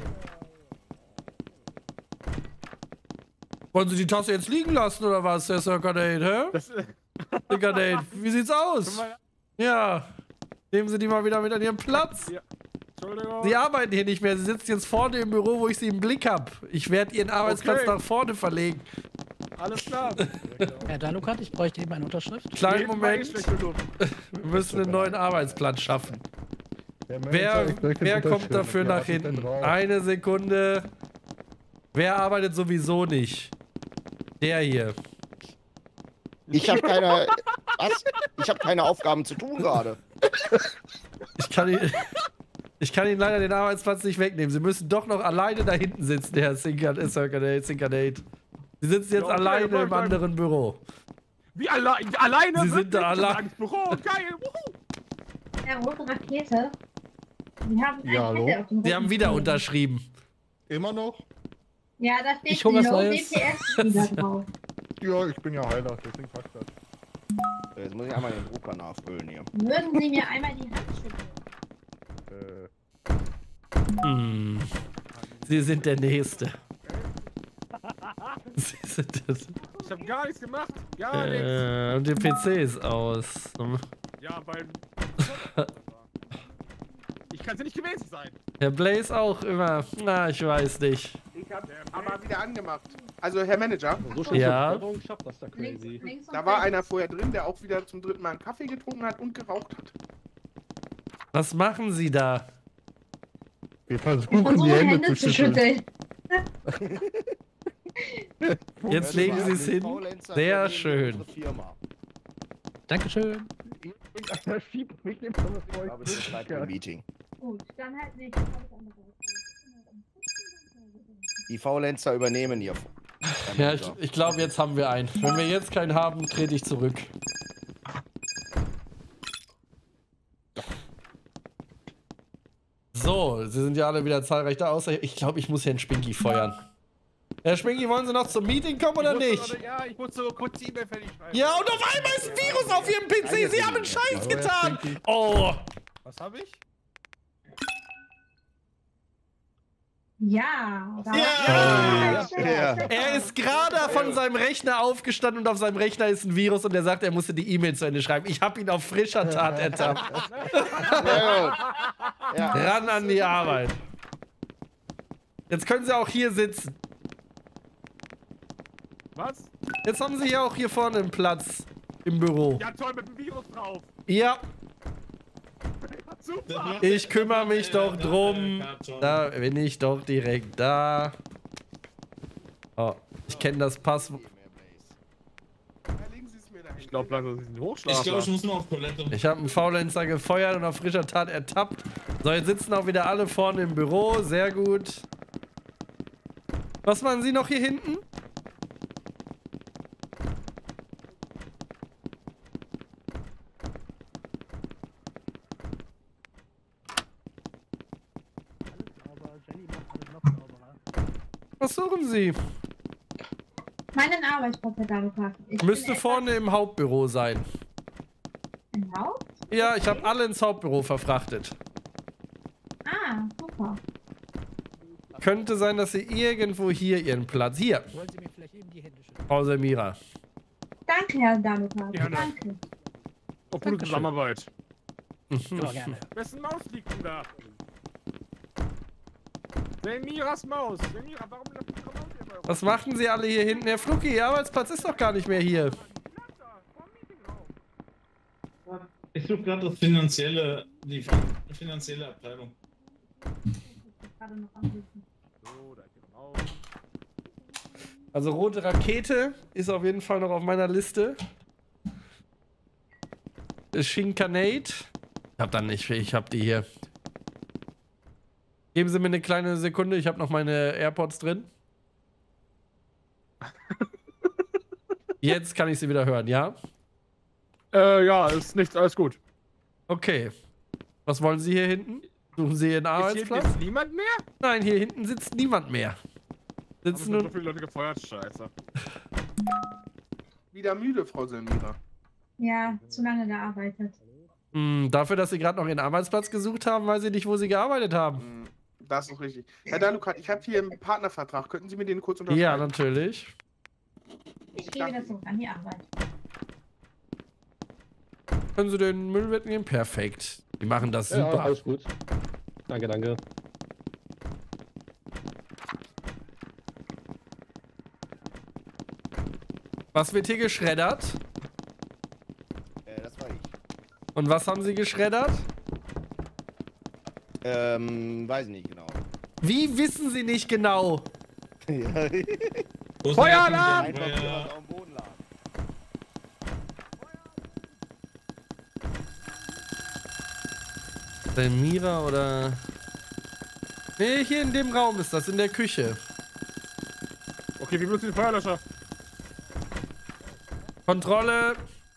Wollen Sie die Tasse jetzt liegen lassen oder was, Herr Circadade, hä? Das, Circadade, wie sieht's aus? Ja. Nehmen Sie die mal wieder mit an Ihren Platz. Ja. Entschuldigung. Sie arbeiten hier nicht mehr. Sie sitzen jetzt vorne im Büro, wo ich Sie im Blick habe. Ich werde Ihren Arbeitsplatz Okay. nach vorne verlegen. Alles klar. Herr Dalukat, ich bräuchte eben eine Unterschrift. Kleinen Jeden Fall Moment. schlechte Luft. Wir müssen einen neuen Arbeitsplatz schaffen. Der Manager, Wer, ich möchte wer kommt unterschreiben. dafür Ja, nach was ist denn hinten? drauf? Eine Sekunde. Wer arbeitet sowieso nicht? Der hier. Ich habe keine. Was? Ich habe keine Aufgaben zu tun gerade. Ich kann, ihn, ich kann Ihnen leider den Arbeitsplatz nicht wegnehmen. Sie müssen doch noch alleine da hinten sitzen, Herr Cincadate. Cincadate. Sie sitzen jetzt Ja, okay, alleine bleib, im bleib. anderen Büro. Wie alle alleine? Sie sind da Wirklich? allein. Ins Büro, geil. Wuhu. Ja, rote Rakete. Wir haben Ja, hallo? Zettel auf dem Sie roten haben wieder Zettel. unterschrieben. Immer noch? Ja, da steht Ich hol was Low Neues. D P S wieder drauf. Ja, ich bin ja Heiler, deswegen passt das. Jetzt muss ich einmal den Drucker nachfüllen hier. Würden Sie mir einmal die Hand schütteln? Äh, Hm. Sie sind der Nächste. Sie sind das. Ich hab gar nichts gemacht. Gar nichts. Äh, und der P C ist aus. Ja, weil. Ich kann es ja nicht gewesen sein. Der Blaze auch immer. Na, ich weiß nicht. Ich habe aber wieder angemacht. Also, Herr Manager, So schnell Ja. zur Förderung schafft das da Links, crazy. links und da war rechts. einer vorher drin, der auch wieder zum dritten Mal einen Kaffee getrunken hat und geraucht hat. Was machen Sie da? wir Ich versuchen versuche die Hände, Hände zu zu schütteln. schütteln. Jetzt legen Sie es hin. Sehr schön. Firma. Dankeschön. Irgendeiner schiebt mich immer so Ich glaube, das ist ein Meeting. Gut, dann halt nicht. Das andere. Die Faulenzer übernehmen hier. Ja, ich, ich glaube, jetzt haben wir einen. Wenn wir jetzt keinen haben, trete ich zurück. So, sie sind ja alle wieder zahlreich da, außer ich glaube, ich muss Herrn Spinky feuern. Herr Spinky, wollen Sie noch zum Meeting kommen oder Ich nicht? musste- Ja, ich muss so kurz die E-Mail fertig schreiben. Ja, und auf einmal ist ein Virus auf Ihrem P C. Sie haben einen Scheiß getan. Oh. Was habe ich? Ja. da- Ja. Ja. Er ist gerade von seinem Rechner aufgestanden und auf seinem Rechner ist ein Virus und er sagt, er musste die E-Mail zu Ende schreiben. Ich habe ihn auf frischer Tat ertappt. Sehr gut. Ja. Ran an die Arbeit. Jetzt können Sie auch hier sitzen. Was? Jetzt haben Sie ja auch hier vorne einen Platz im Büro. Ja, toll, mit dem Virus drauf. Ja, Super. ich kümmere mich doch drum. Da bin ich doch direkt da. Oh, ich kenne das Passwort. Ja, legen Sie es mir dahin. Ich glaube langsam, Sie sind Hochschlafer. Ich glaube, ich muss nur auf Toilette. Ich habe einen Faulenzer gefeuert und auf frischer Tat ertappt. So, jetzt sitzen auch wieder alle vorne im Büro. Sehr gut. Was machen Sie noch hier hinten? Aber Jenny macht alles noch sauberer. Was suchen Sie? Meinen Arbeitsplatz, Herr Dalukat. Ich Müsste bin vorne im Hauptbüro sein. etwas im Haus? Ja, ich habe alle ins Hauptbüro verfrachtet. Ah, super. Könnte sein, dass Sie irgendwo hier Ihren Platz... Hier, Wollen Sie mir vielleicht eben die Hände schütteln? Frau Samira. Danke, Herr Dalukat. Gerne. Danke. Auf gute Zusammenarbeit. Ja, gerne. Wessen Maus liegt denn da? Semiras Maus. Semira, warum läuft Ihre Maus hier bei uns? Was machen Sie alle hier hinten? Herr Fluki, Ihr Arbeitsplatz ist doch gar nicht mehr hier. Ich suche gerade das finanzielle, die finanzielle Abteilung. Gerade noch anrufen. So, da ist Ihre Maus. Also rote Rakete ist auf jeden Fall noch auf meiner Liste. Shinkanate. Ich hab dann nicht, ich hab die hier. Geben Sie mir eine kleine Sekunde, ich habe noch meine AirPods drin. Jetzt kann ich Sie wieder hören, ja? Äh, ja, ist nichts, alles gut. Okay. Was wollen Sie hier hinten? Suchen Sie Ihren Arbeitsplatz? Ist hier niemand mehr? Nein, hier hinten sitzt niemand mehr. Sitzen Haben nur... so viele Leute gefeuert, scheiße. Wieder müde, Frau Selmira. Ja, zu lange gearbeitet. Hm, dafür, dass Sie gerade noch Ihren Arbeitsplatz gesucht haben, weiß ich nicht, wo Sie gearbeitet haben. Hm, Das ist richtig. Herr Dalukat, ich habe hier einen Partnervertrag. Könnten Sie mir den kurz unterschreiben? Ja, natürlich. Ich gehe wieder zurück an die Arbeit. Können Sie den Müll mitnehmen? Perfekt. Die machen das Ja, super. alles gut. Danke, danke. Was wird hier geschreddert? Äh, das war ich. Und was haben Sie geschreddert? Ähm, weiß ich nicht genau. Wie wissen Sie nicht genau? Feueralarm! Einfach nur, was auf dem Boden lag. Selmira oder... Nee, hier in dem Raum ist das, in der Küche. Okay, wie benutzen die Feuerlöscher? Kontrolle.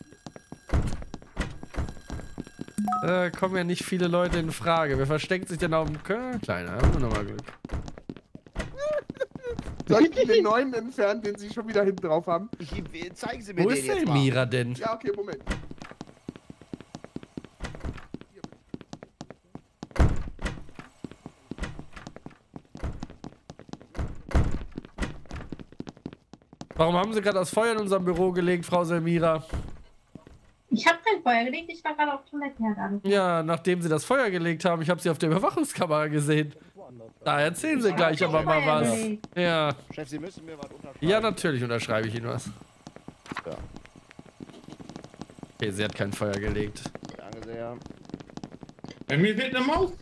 Da kommen ja nicht viele Leute in Frage. Wer versteckt sich denn auf dem Kö? Kleiner, haben wir nochmal Glück. Soll ich den neuen entfernen, den Sie schon wieder hinten drauf haben? Ich, zeigen Sie mir Wo den ist jetzt mal. Selmira denn? Ja, okay, Moment. Warum haben Sie gerade das Feuer in unserem Büro gelegt, Frau Selmira? Ich habe kein Feuer gelegt, ich war gerade auf Toilette, Herr Dalukat. Ja, nachdem Sie das Feuer gelegt haben, ich habe Sie auf der Überwachungskamera gesehen. Da erzählen Sie gleich aber mal Feuer was. gelegt. Ja. Chef, Sie müssen mir was unterschreiben. Ja, natürlich unterschreibe ich Ihnen was. Ja. Okay, sie hat kein Feuer gelegt. Danke sehr. Bei mir wird eine Maus.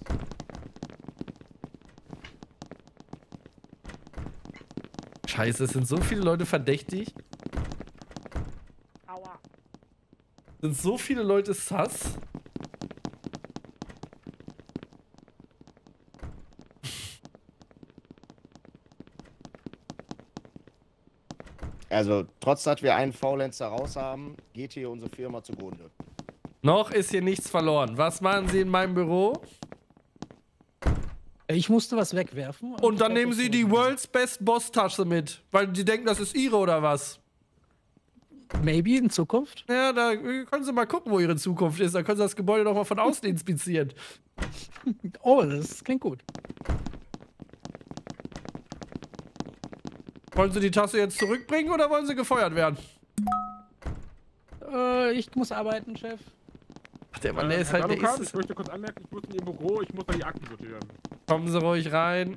Scheiße, es sind so viele Leute verdächtig. Aua. Sind so viele Leute sass. Also, trotz dass wir einen Faulenzer raus haben, geht hier unsere Firma zugrunde. Noch ist hier nichts verloren. Was machen Sie in meinem Büro? Ich musste was wegwerfen. Und dann ich nehmen hab Sie das die so- World's Best Boss Tasche mit. Weil die denken, das ist Ihre oder was? Maybe in Zukunft? Ja, da können Sie mal gucken, wo Ihre Zukunft ist. Da können Sie das Gebäude doch mal von außen inspizieren. Oh, das klingt gut. Wollen Sie die Tasse jetzt zurückbringen oder wollen Sie gefeuert werden? Äh, ich muss arbeiten, Chef. Ach, der Mann, der Äh, ist Herr halt der Dalukat, ist ich möchte kurz anmerken, ich muss in Ihr Büro, ich muss da die Akten sortieren. Kommen Sie ruhig rein.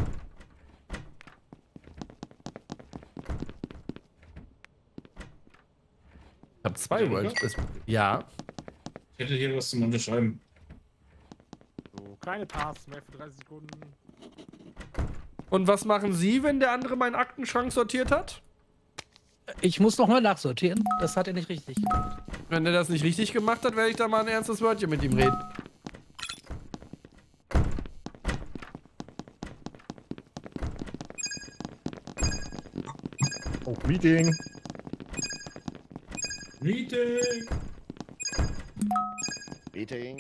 Ich habe zwei World's Best. Ja. Ich hätte hier was zum Unterschreiben. So, kleine Tasks, mehr für dreißig Sekunden. Und was machen Sie, wenn der andere meinen Aktenschrank sortiert hat? Ich muss noch mal nachsortieren. Das hat er nicht richtig gemacht. Wenn der das nicht richtig gemacht hat, werde ich da mal ein ernstes Wörtchen mit ihm reden. Oh, Meeting. Meeting! Meeting.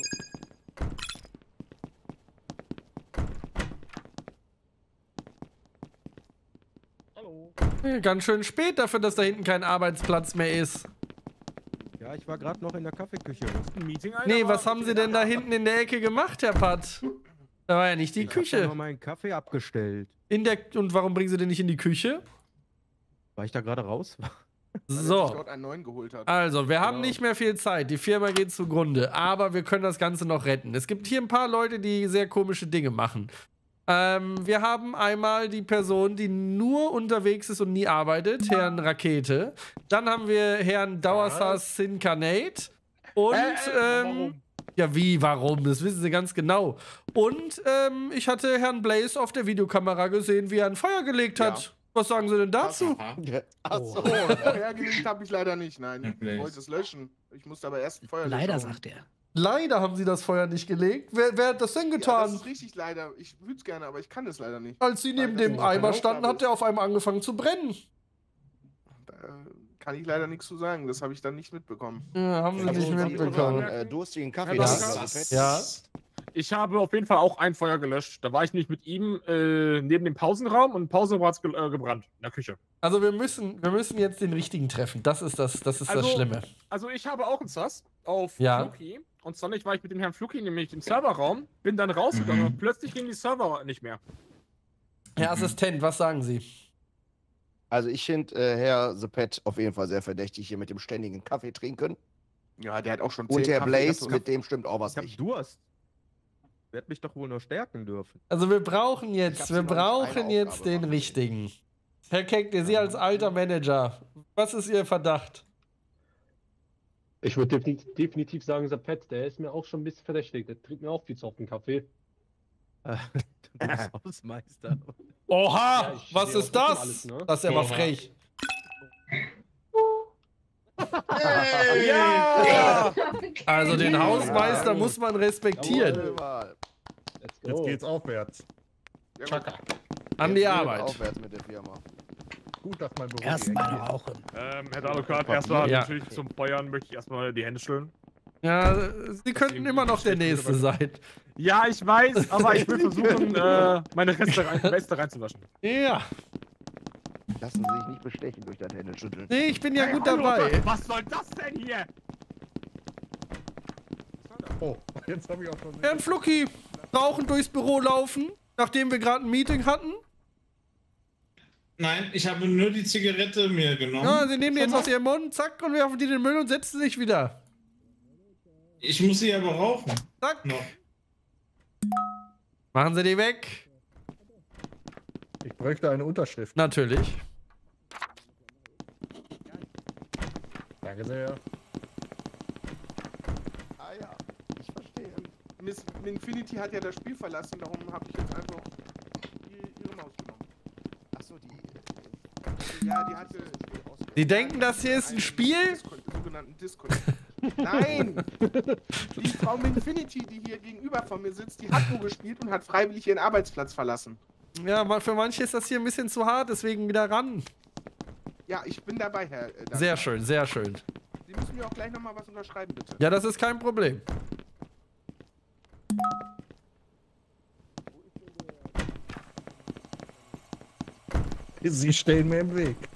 Hallo. Ja, ganz schön spät dafür, dass da hinten kein Arbeitsplatz mehr ist. Ja, ich war gerade noch in der Kaffeeküche. Ein Meeting, Alter, Nee, was aber- haben Sie denn da hinten in der Ecke gemacht, Herr Pat? Da war ja nicht die Ich hab da Küche. noch meinen Kaffee abgestellt. In der Und warum bringen Sie den nicht in die Küche? Weil ich da gerade raus war. Weil er sich So. dort einen neuen geholt hat. Also, wir haben Genau. nicht mehr viel Zeit. Die Firma geht zugrunde. Aber wir können das Ganze noch retten. Es gibt hier ein paar Leute, die sehr komische Dinge machen. Ähm, wir haben einmal die Person, die nur unterwegs ist und nie arbeitet, Herrn Rakete. Dann haben wir Herrn Dauersas Sincarnate. Und, Äh, äh, ähm, warum? ja, wie, warum? Das wissen Sie ganz genau. Und, ähm, ich hatte Herrn Blaze auf der Videokamera gesehen, wie er ein Feuer gelegt hat. Ja. Was sagen Sie denn dazu? Aha. Achso. Oh, vorher gelegt habe ich leider nicht, nein. Ja, Ich Blaze. wollte es löschen. Ich musste aber erst ein Feuer Leider, löschen. sagt er. Leider haben sie das Feuer nicht gelegt. Wer, wer hat das denn Ja, getan? das ist richtig leider. Ich würde es gerne, aber ich kann es leider nicht. Als sie neben dem Eimer standen, hat der auf einmal angefangen zu brennen. Da kann ich leider nichts zu sagen. Das habe ich dann nicht mitbekommen. Ja, haben sie Also, nicht Sie mitbekommen. unseren, äh, durstigen Kaffee Ja, da. das- Also, Ja. Ich habe auf jeden Fall auch ein Feuer gelöscht. Da war ich nicht mit ihm äh, neben dem Pausenraum und im Pausenraum hat es ge äh, gebrannt. In der Küche. Also wir müssen, wir müssen jetzt den richtigen treffen. Das ist das, das, ist Also- das Schlimme. Also ich habe auch einen Sass auf Ja. Fluki. Und zwar nicht, war ich mit dem Herrn Fluki nämlich im Serverraum, bin dann rausgegangen Mhm. und plötzlich gingen die Server nicht mehr. Herr Assistent, was sagen Sie? Also ich finde äh, Herr The Pet auf jeden Fall sehr verdächtig hier mit dem ständigen Kaffee trinken. Ja, der hat auch schon Und zehn Herr Kaffee Blaze, gehabt. mit dem stimmt auch was Ich hab nicht. Durst. Werd mich doch wohl nur stärken dürfen. Also wir brauchen Ich jetzt, hab wir sie noch nicht brauchen eine jetzt Aufgabe den machen. richtigen. Herr Keckle, Sie als alter Manager, was ist Ihr Verdacht? Ich würde definitiv, definitiv sagen, der Pet, der ist mir auch schon ein bisschen verdächtig. Der trinkt mir auch viel zu oft den Kaffee. Äh, du bist Hausmeister. Oha, Ja, ich was sehe ist auch das? alles, ne? Das ist ja mal Oha. frech. Hey! Ja! Also den Hausmeister Ja. muss man respektieren. Jawohl. Let's go. Jetzt geht's aufwärts. Ja, gut. Chaka. An die Jetzt geht es Arbeit. Aufwärts mit der Firma. Gut, dass mein Büro Erstmal direkt rauchen. Ähm, Herr Dalukat, erstmal Ja. natürlich zum Feuern möchte ich erstmal die Hände schütteln. Ja, Sie könnten immer noch der Nächste sein. Ja, ich weiß, aber ich will versuchen, äh, meine Reste, rein, Reste reinzuwaschen. Ja, Lassen Sie sich nicht bestechen durch das Händeschütteln. nee, ich bin ja gut Hallo, dabei. Was soll das denn hier? Oh, jetzt habe ich auch schon. Herrn Flucki, rauchen durchs Büro laufen, nachdem wir gerade ein Meeting hatten. Nein, ich habe nur die Zigarette mir genommen. Ja, Sie nehmen die jetzt aus Ihrem Mund, zack, und werfen die in den Müll und setzen sich wieder. Ich muss sie aber rauchen. Zack. Noch. Machen Sie die weg. Ich bräuchte eine Unterschrift. Natürlich. Danke sehr. Ah ja, ich verstehe. Miss Infinity hat ja das Spiel verlassen, darum habe ich jetzt einfach die, ihre Maus genommen. Achso, die. Ja, die hatte. Sie denken, das hier ist ein Spiel? Discord, sogenannten Discord. Nein! Die Frau Infinity, die hier gegenüber von mir sitzt, die hat nur gespielt und hat freiwillig ihren Arbeitsplatz verlassen. Ja, ma- für manche ist das hier ein bisschen zu hart, deswegen wieder ran. Ja, ich bin dabei, Herr. Äh, Dank. Sehr schön, sehr schön. Sie müssen mir auch gleich nochmal was unterschreiben, bitte. Ja, das ist kein Problem. Sie stehen mir im Weg.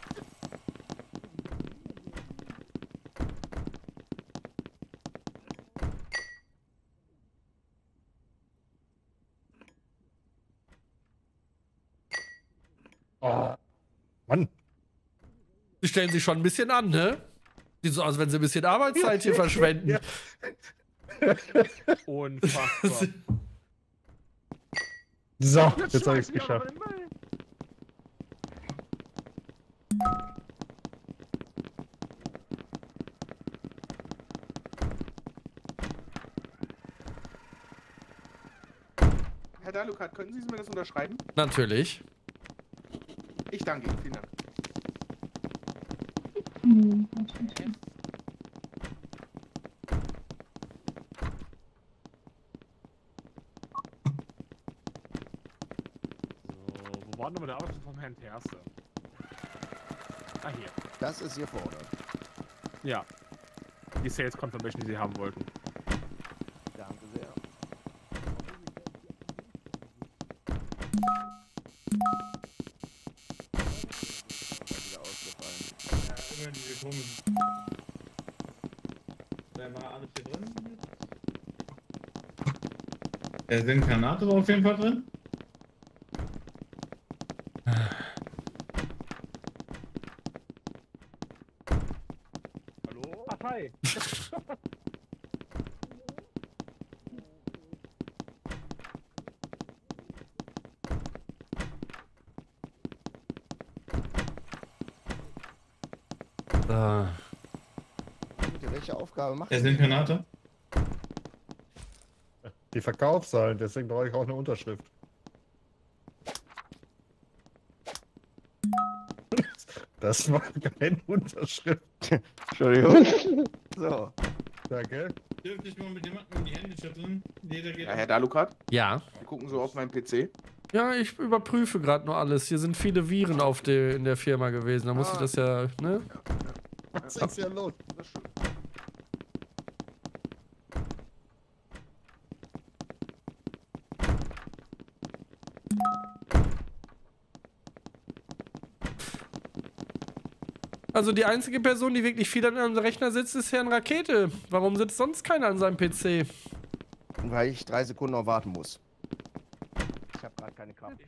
Oh, Mann. Sie stellen sich schon ein bisschen an, ne? Sieht so aus, wenn sie ein bisschen Arbeitszeit hier verschwenden. Ja. Unfassbar. So, jetzt habe ich es geschafft. Herr Dalukat, könnten Sie mir das unterschreiben? Natürlich. Ich danke Ihnen, vielen Dank. Hm, So, wo war denn der Arbeitsplatz vom Herrn Terste? Ah, hier. Das ist hier vorne. Ja. Die Sales Confirmation, die Sie haben wollten. Danke sehr. Wieder ausgefallen. Ja, immer diese komischen. Wer war alles hier drin? Der Inkarnator war auf jeden Fall drin. Hallo? Ach, hi. Ah. Bitte, welche Aufgabe macht Der ihr? Inkarnator. Die Verkaufszahlen, deswegen brauche ich auch eine Unterschrift. Das war keine Unterschrift. Entschuldigung. So. Danke. Dürfte ich mal mit jemandem die Hände schütteln? Jeder geht Ja, Herr Dalukat, Ja. wir gucken so auf meinem P C. Ja, ich überprüfe gerade nur alles. Hier sind viele Viren auf der in der Firma gewesen. Da muss ich das ja, ne? Was ist hier los? Das ist schön. Also die einzige Person, die wirklich viel an einem Rechner sitzt, ist Herrn Rakete. Warum sitzt sonst keiner an seinem P C? Weil ich drei Sekunden noch warten muss. Ich habe gerade keine Kraft.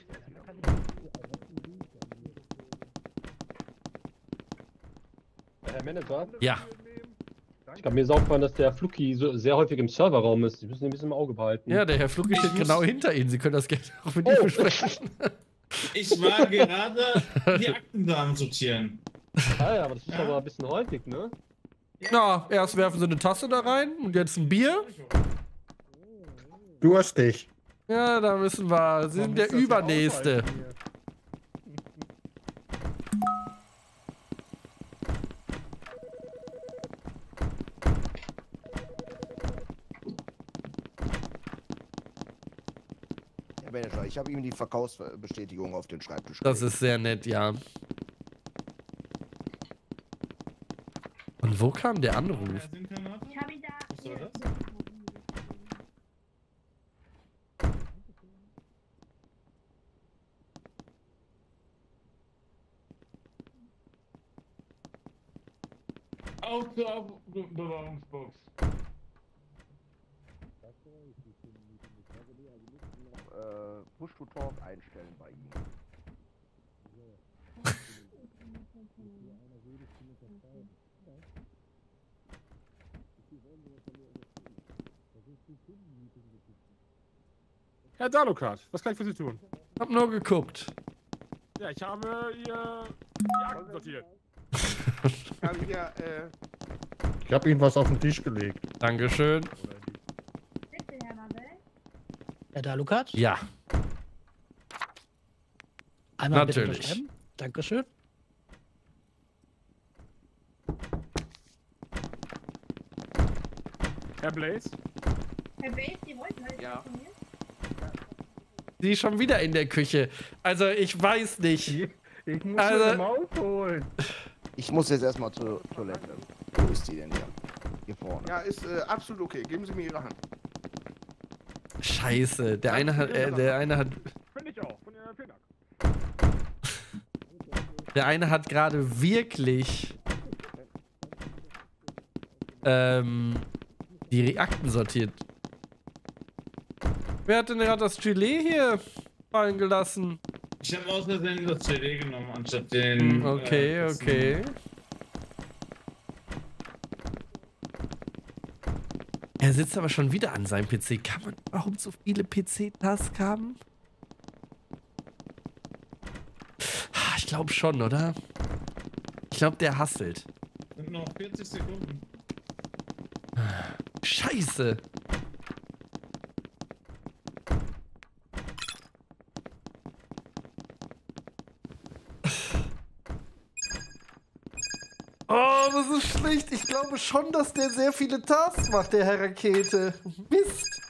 Herr Manager? Ja. Ich kann mir ist aufgefallen, dass der Fluki so sehr häufig im Serverraum ist. Sie müssen ihn ein bisschen im Auge behalten. Ja, der Herr Fluki steht muss- genau hinter Ihnen. Sie können das gerne auch mit Oh. ihm besprechen. Ich war gerade die Akten da am Sortieren. Ah ja, aber das ist aber ein bisschen häufig, ne? Na, erst werfen Sie eine Tasse da rein und jetzt ein Bier. Durstig. Ja, da müssen wir. Sie sind der Übernächste. Herr Manager, ich habe ihm die Verkaufsbestätigung auf den Schreibtisch Das gelegt. ist sehr nett, ja. Und wo kam der Anruf? Ich habe ihn da. Was soll das? Auf zur Aufbewahrungsbox. Äh, Push-to-Talk einstellen bei ihm. Herr Dalukat, was kann ich für Sie tun? Hab nur geguckt. Ja, ich habe Ihr die Akten sortiert. Ich habe hier, äh, Ich habe ihm was auf den Tisch gelegt. Dankeschön. Bitte, Herr Mabel. Herr Dalukat? Ja, Einmal bitte natürlich. unterschreiben. Dankeschön. Herr Blaze? Herr Bates, Sie wollten heute Ja. telefonieren? sie ist schon wieder in der Küche. Also, ich weiß nicht. Ich muss Also- meine Maus holen. Ich muss jetzt erstmal zur Toilette. Wo ist die denn hier? Hier vorne. ja, ist äh, absolut okay. Geben Sie mir Ihre Hand. Scheiße, der eine hat, äh, der eine hat, Finde ich auch. Von der Penak. der eine hat gerade wirklich ähm, die Akten sortiert. Wer hat denn gerade das Gelee hier fallen gelassen? Ich habe aus Versehen das C D genommen, anstatt den. Hm, Okay, äh, das- okay. Er sitzt aber schon wieder an seinem P C. Kann man überhaupt so viele P C-Tasks haben? Ah, ich glaube schon, oder? Ich glaube, der hasselt. Sind noch vierzig Sekunden. Scheiße. Oh, das ist schlecht. Ich glaube schon, dass der sehr viele Tasks macht, der Herr Rakete. Mist.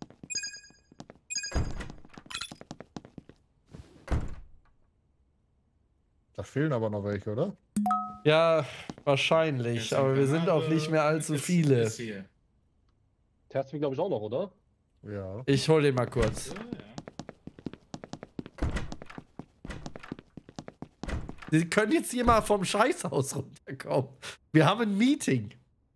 Da fehlen aber noch welche, oder? Ja, wahrscheinlich. Jetzt Aber wir sind sind auch Granate, nicht mehr allzu ist- viele. ist hier. Terz glaube ich auch noch, oder? Ja. Ich hol den mal kurz. So, ja. Sie können jetzt hier mal vom Scheißhaus runterkommen. Wir haben ein Meeting.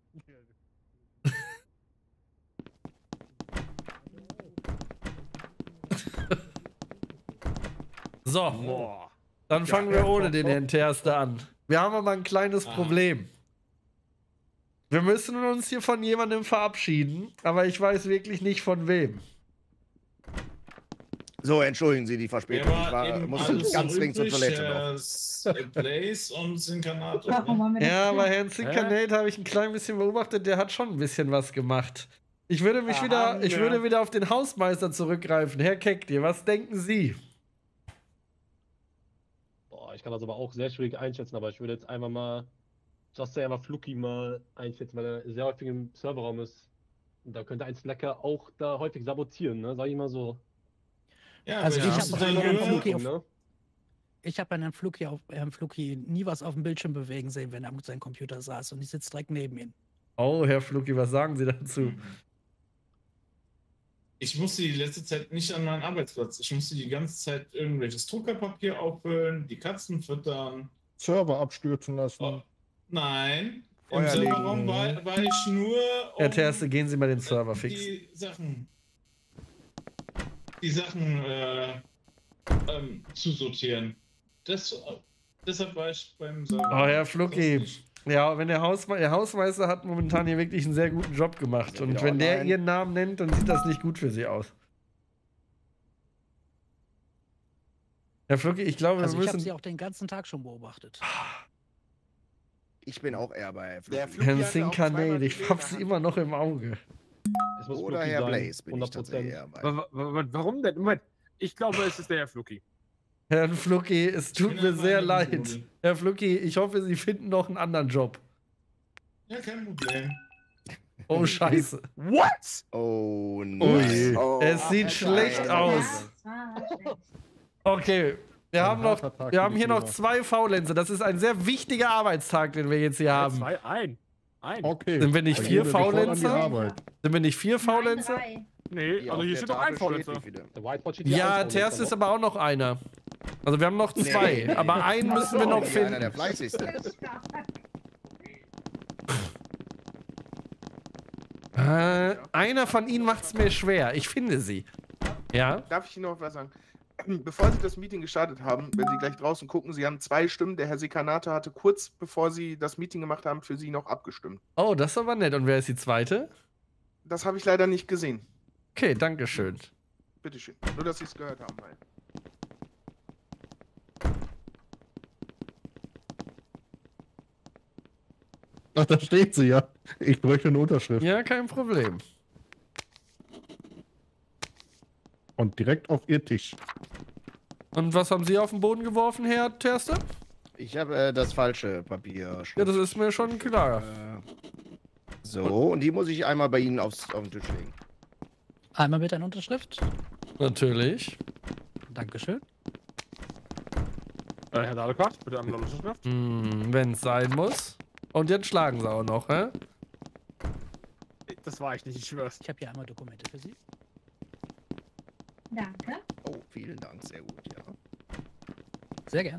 So, Boah. dann fangen wir ohne den Herrn Terster an. Wir haben aber ein kleines Ah. Problem. Wir müssen uns hier von jemandem verabschieden, aber ich weiß wirklich nicht von wem. So, entschuldigen Sie die Wer Verspätung. Ich war war, eben musste alles ganz so dringend zur übrig? Toilette noch. Herr S- äh, Blaze und Sinkarnator. Warum Ne? haben wir das Ja, gemacht? bei Herrn Zinkanate habe ich ein klein bisschen beobachtet, der hat schon ein bisschen was gemacht. Ich würde mich Aha, wieder, ich ja. würde wieder auf den Hausmeister zurückgreifen. Herr Keckdir, was denken Sie? Boah, ich kann das aber auch sehr schwierig einschätzen, aber ich würde jetzt einfach mal Just einfach Fluki mal einschätzen, weil er sehr häufig im Serverraum ist. Und da könnte ein Slacker auch da häufig sabotieren, ne? Sag ich mal so. Ja, Also aber ich musst habe du bei dann Herrn nur- Fluki, auf, ne? ich hab bei Herrn Fluki, auf, Herrn Fluki nie was auf dem Bildschirm bewegen sehen, wenn er mit seinem Computer saß und ich sitze direkt neben ihm. Oh, Herr Fluki, was sagen Sie dazu? Ich musste die letzte Zeit nicht an meinen Arbeitsplatz. Ich musste die ganze Zeit irgendwelches Druckerpapier auffüllen, die Katzen füttern. Server abstürzen lassen. Oh, nein, im Feuer legen. Serverraum war, war ich nur, um Herr Terste, gehen Sie mal den Server fixen. die Sachen, die Sachen äh, ähm, zu sortieren. Das, äh, deshalb war ich beim Server. Oh, Herr Sonst Fluki. nicht. Ja, wenn der, Hausme der Hausmeister hat momentan hier wirklich einen sehr guten Job gemacht. Ist er Und wieder wenn der online? Ihren Namen nennt, dann sieht das nicht gut für Sie aus. Herr Fluki, ich glaube, Also wir ich habe müssen... sie auch den ganzen Tag schon beobachtet. Ich bin auch eher bei Der Fluki. Fluki Herrn hat ja auch zweimal Sinkanade, ich gesehen, hab er sie hat- immer noch im Auge. Es muss Oder Fluki Herr sein, Blaze bin ich hundert tatsächlich Prozent. eher bei. Wa- wa- wa- Warum denn? Moment. Ich glaube, es ist der Herr Fluki. Herr Fluki, es tut bin mir der sehr Meinung, leid. Bruder. Herr Fluki, ich hoffe, Sie finden noch einen anderen Job. Ja, kein Problem. Oh, scheiße. What? Oh, Oh nein. je. Oh, Es sieht Alter, schlecht Alter. aus. Das war schlecht. Okay, wir Ein haben noch, harter Tag wir für haben die hier noch Firma. zwei Faulenzer. Das ist ein sehr wichtiger Arbeitstag, den wir jetzt hier haben. Zwei, ein. Ein. Okay. Sind wir nicht Dann vier gehen wir sofort an die Faulenzer? Arbeit. Sind wir nicht vier Nein, Faulenzer? drei. Nee, Wie also auf hier der steht doch Tafel ein Faulenzer. steht, wie viele. Der Whiteboard steht hier Ja, ein Terst Faulenzer, ist aber auch noch einer. Also wir haben noch Nee, zwei, nee, aber nee. einen müssen wir noch Ich bin einer der finden. fleißigsten. Äh, einer von ihnen macht es mir schwer. Ich finde sie. Ja? Darf ich Ihnen noch was sagen? Bevor Sie das Meeting gestartet haben, wenn Sie gleich draußen gucken, Sie haben zwei Stimmen. Der Herr Sekanate hatte kurz bevor Sie das Meeting gemacht haben, für Sie noch abgestimmt. Oh, das ist aber nett. Und wer ist die zweite? Das habe ich leider nicht gesehen. Okay, danke schön. Bitteschön. Nur, dass Sie es gehört haben. Halt. Ach, da steht sie ja. Ich bräuchte eine Unterschrift. Ja, kein Problem. Und direkt auf ihr Tisch. Und was haben Sie auf den Boden geworfen, Herr Terste? Ich habe äh, das falsche Papier. Ja, das ist mir schon klar. Äh, so, und die muss ich einmal bei Ihnen aufs, auf den Tisch legen. Einmal mit einer Unterschrift. Natürlich. Dankeschön. Äh, Herr Dahlquart, bitte einmal eine Unterschrift. Hm, wenn es sein muss. Und jetzt schlagen sie auch noch, hä? Das war ich nicht, ich schwör's. Ich habe hier einmal Dokumente für Sie. Danke. Oh, vielen Dank, sehr gut, ja. Sehr gerne.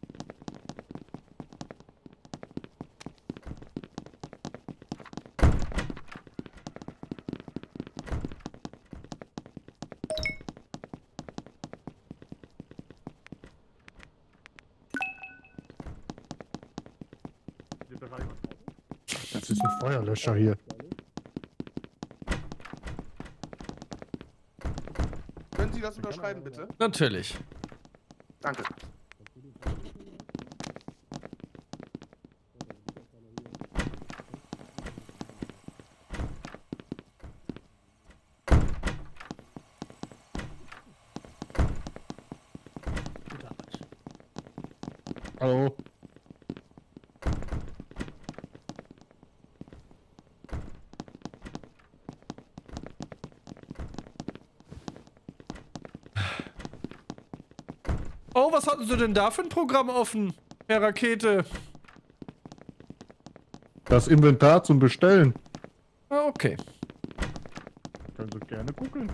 Das ist ein Feuerlöscher hier. Können Sie das unterschreiben, bitte? Natürlich. Danke. Gute Arbeit. Hallo. Oh, was hatten Sie denn da für ein Programm offen, Herr Rakete? Das Inventar zum Bestellen. Ah, okay. Können Sie gerne gucken.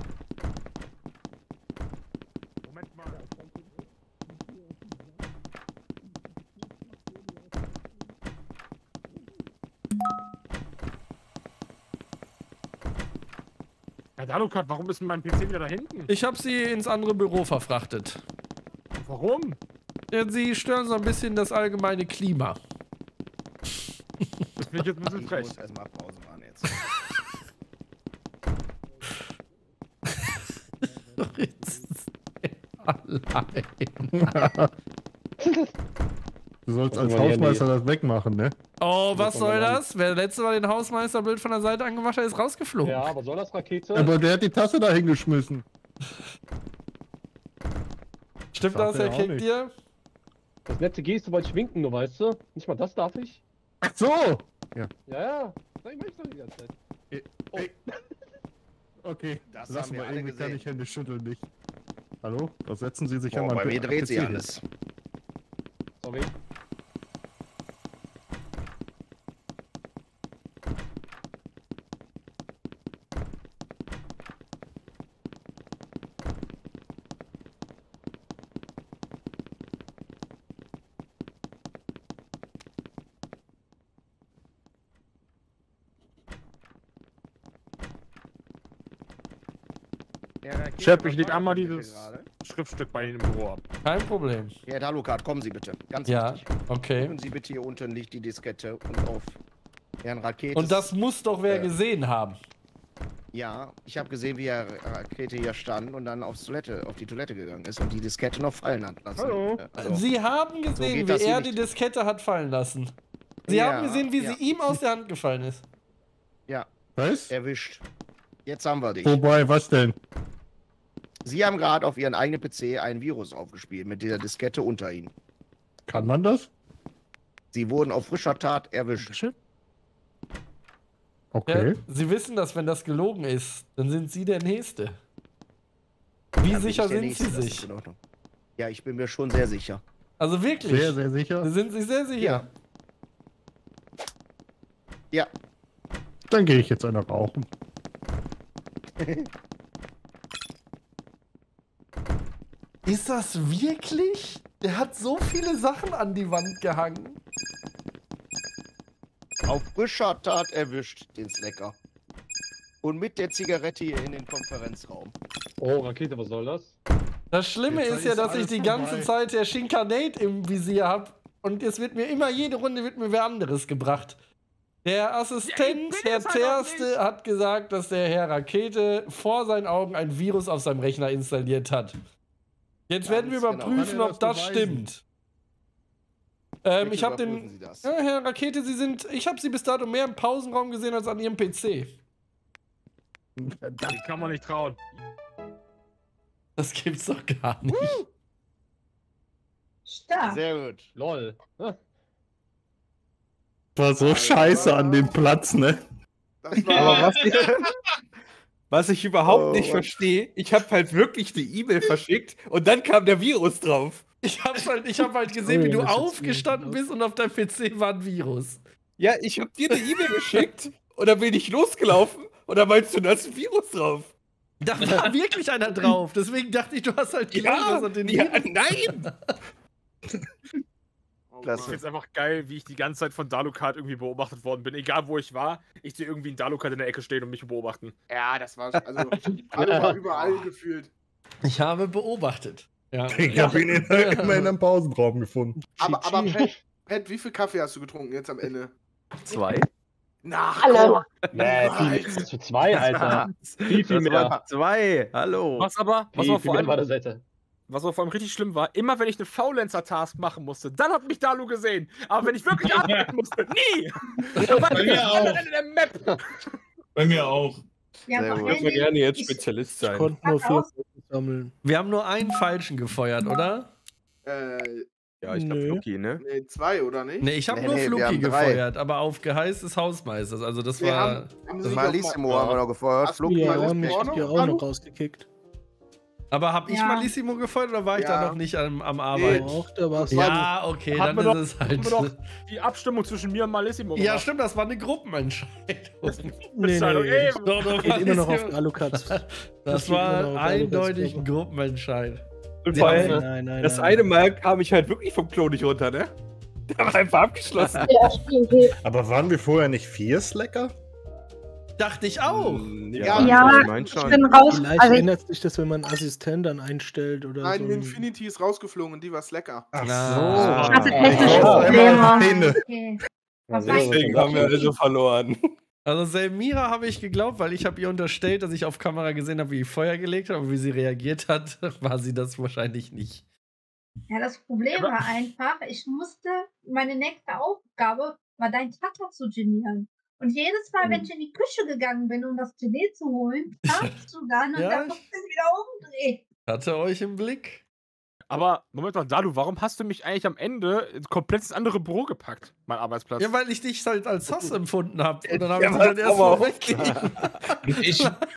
Moment mal. Herr Dahlquart, warum ist denn mein P C wieder da hinten? Ich habe Sie ins andere Büro verfrachtet. Warum? Ja, Sie stören so ein bisschen das allgemeine Klima. Das finde ich jetzt ein bisschen Ich frech. muss erstmal Pause machen jetzt. Allein. Du sollst als Ja, nee. Hausmeister das wegmachen, ne? Oh, was Das soll war das? Wer letzte Mal den Hausmeister blöd von der Seite angemacht hat, ist rausgeflogen. Ja, aber soll das Rakete? Aber der hat die Tasse da hingeschmissen. Stimmt Sagt das, er Herr auch Kick nicht. dir? Das nette Geste wollte ich winken, nur weißt du? Nicht mal das darf ich? Ach so! Ja. Ja, ja. Sag ich mach ich doch die ganze Zeit. Ey, ey. Okay, Das lass haben wir mal, alle irgendwie kann gesehen. ich Hände schütteln nicht. Hallo? Da setzen Sie sich Boah, an mein bei mir P- dreht P sich C. alles. Sorry. Chef, ich leg einmal dieses Schriftstück bei Ihnen im Büro ab. Kein Problem. Ja, Herr Alucard, kommen Sie bitte. Ganz Ja, wichtig. okay. Gucken Sie bitte, hier unten liegt die Diskette und auf Herrn Rakete. Und das muss doch wer äh, gesehen haben. Ja, ich habe gesehen, wie Herr Rakete hier stand und dann aufs Toilette, auf die Toilette gegangen ist und die Diskette noch fallen hat lassen. Hallo. Äh, also, Sie haben so gesehen, geht wie das hier er nicht. die Diskette hat fallen lassen. Sie Ja, haben gesehen, wie ja. sie ihm aus der Hand gefallen ist. Ja. Was? Erwischt. Jetzt haben wir dich. Wobei, was denn? Sie haben gerade auf Ihren eigenen P C ein Virus aufgespielt mit dieser Diskette unter Ihnen. Kann man das? Sie wurden auf frischer Tat erwischt. Okay. Ja, Sie wissen, dass wenn das gelogen ist, dann sind Sie der Nächste. Wie Ja, bin sicher ich der sind Nächste, Sie das sich? ist in Ordnung. Ja, ich bin mir schon sehr sicher. Also wirklich? Sehr, sehr sicher. Sie sind sich sehr sicher? Ja. Dann gehe ich jetzt einer rauchen. Ist das wirklich? Der hat so viele Sachen an die Wand gehangen. Auf frischer Tat erwischt, den Slacker. Und mit der Zigarette hier in den Konferenzraum. Oh, Rakete, was soll das? Das Schlimme Jetzt ist ja, ist dass ich alles die vorbei. ganze Zeit der Shinkanate im Visier habe. Und es wird mir immer, jede Runde wird mir wer anderes gebracht. Der Assistent, bin Herr es halt auch Terste, hat gesagt, dass der Herr Rakete vor seinen Augen ein Virus auf seinem Rechner installiert hat. Jetzt werden wir Ganz genau. überprüfen, Kann er ob das das beweisen? stimmt. Ähm, Bitte ich habe überprüfen den. Sie das. Ja, Herr Rakete, Sie sind. Ich habe Sie bis dato mehr im Pausenraum gesehen als an Ihrem P C. Die kann man nicht trauen. Das gibt's doch gar nicht. Stark. Sehr gut. Lol. Hm. War so scheiße an dem Platz, ne? Das war. Aber was ich, was ich überhaupt Oh, nicht Mann. verstehe, ich habe halt wirklich die E-Mail verschickt und dann kam der Virus drauf. Ich hab's halt, ich hab halt gesehen, Oh, wie du das ist jetzt aufgestanden bist und auf deinem P C war ein Virus. Ja, ich habe dir eine E-Mail geschickt und dann bin ich losgelaufen und dann meinst du, da ist ein Virus drauf. Da war wirklich einer drauf. Deswegen dachte ich, du hast halt geglaubt, Ja, dass er den ja, Virus- nein! Oh, Klasse. Ich find's einfach geil, wie ich die ganze Zeit von Dalukart irgendwie beobachtet worden bin. Egal wo ich war, ich sehe irgendwie einen Dalukart in der Ecke stehen und mich beobachten. Ja, das war. Also, alle war überall gefühlt. Ich habe beobachtet. Ja. Ich habe ihn in, immer in einem Pausenraum gefunden. Aber, aber Pat, Pat, wie viel Kaffee hast du getrunken jetzt am Ende? Zwei? Na, Hallo. Nee, viel, Nice. zu zwei, Alter. Viel, viel Das mehr. waren zwei. Hallo. Was aber, was Viel, aber viel vor mehr allem war der Seite. Was aber vor allem richtig schlimm war, immer wenn ich eine Faulenzer-Task machen musste, dann hat mich Dalu gesehen. Aber wenn ich wirklich arbeiten musste, nie! Bei mir auch. Ende der Map. Bei mir auch. Ja, Sehr vor gut. allen Ich würde Dingen, gerne jetzt ich- Spezialist Ich sein. konnte nur vier Aus- Punkte sammeln. Wir haben nur einen falschen gefeuert, oder? Äh, Ja, ich glaube Nö. Lucky, ne? nee, zwei, oder nicht? Nee, ich habe Nee, nur nee, wir Fluki haben drei. gefeuert, aber auf Geheiß des Hausmeisters. Also das Wir war. haben, haben Sie Malissimo doch mal- haben wir noch gefeuert. Hast du Fluki Ja, mal wir haben das mich Porno, hier auch Dalu? noch rausgekickt. Aber hab ich Ja. Malissimo gefeuert oder war ich Ja. da noch nicht am, am Arbeiten? Auch, da war's. Ja, okay, Hatten dann wir ist es Haben halt. wir doch die Abstimmung zwischen mir und Malissimo Ja, gemacht. stimmt, das war eine Gruppenentscheidung. Nee, Entscheidung nee, eben. Doch, doch, geht immer noch auf Malissimo- Alucards. Das Das geht immer war noch auf eindeutig ein Alucards Gruppenentscheid. Und Sie vor haben- allem, Nein, nein, das nein. eine Mal kam ich halt wirklich vom Klo nicht runter, ne? Der war einfach abgeschlossen. Ja, stimmt. Aber waren wir vorher nicht vier Slacker? Dachte ich auch. Hm, Ja, Ja, ich mein ich schon. bin raus. Vielleicht Also ich, ändert sich das, wenn man einen Assistent dann einstellt oder Nein, so. Infinity ist rausgeflogen und die war Slacker. Ach Na. ich hatte Ah, technische ich brauch einmal Probleme. eine. Okay. Ja, Was Deswegen haben wir also verloren. Also Selmira habe ich geglaubt, weil ich habe ihr unterstellt, dass ich auf Kamera gesehen habe, wie sie Feuer gelegt hat, aber wie sie reagiert hat, war sie das wahrscheinlich nicht. Ja, das Problem war einfach, ich musste, meine nächste Aufgabe war, deinen Vater zu genieren. Und jedes Mal, wenn ich in die Küche gegangen bin, um das Gelee zu holen, kamst du dann und Ja, dann ich- musste ich wieder umdrehen. Hatte euch im Blick. Aber, Moment mal, Dalu, warum hast du mich eigentlich am Ende komplett ins andere Büro gepackt, mein Arbeitsplatz? Ja, weil ich dich halt als Sos empfunden habe. Und dann habe Ja, ich dich dann was erst aber mal weggegeben. Ich,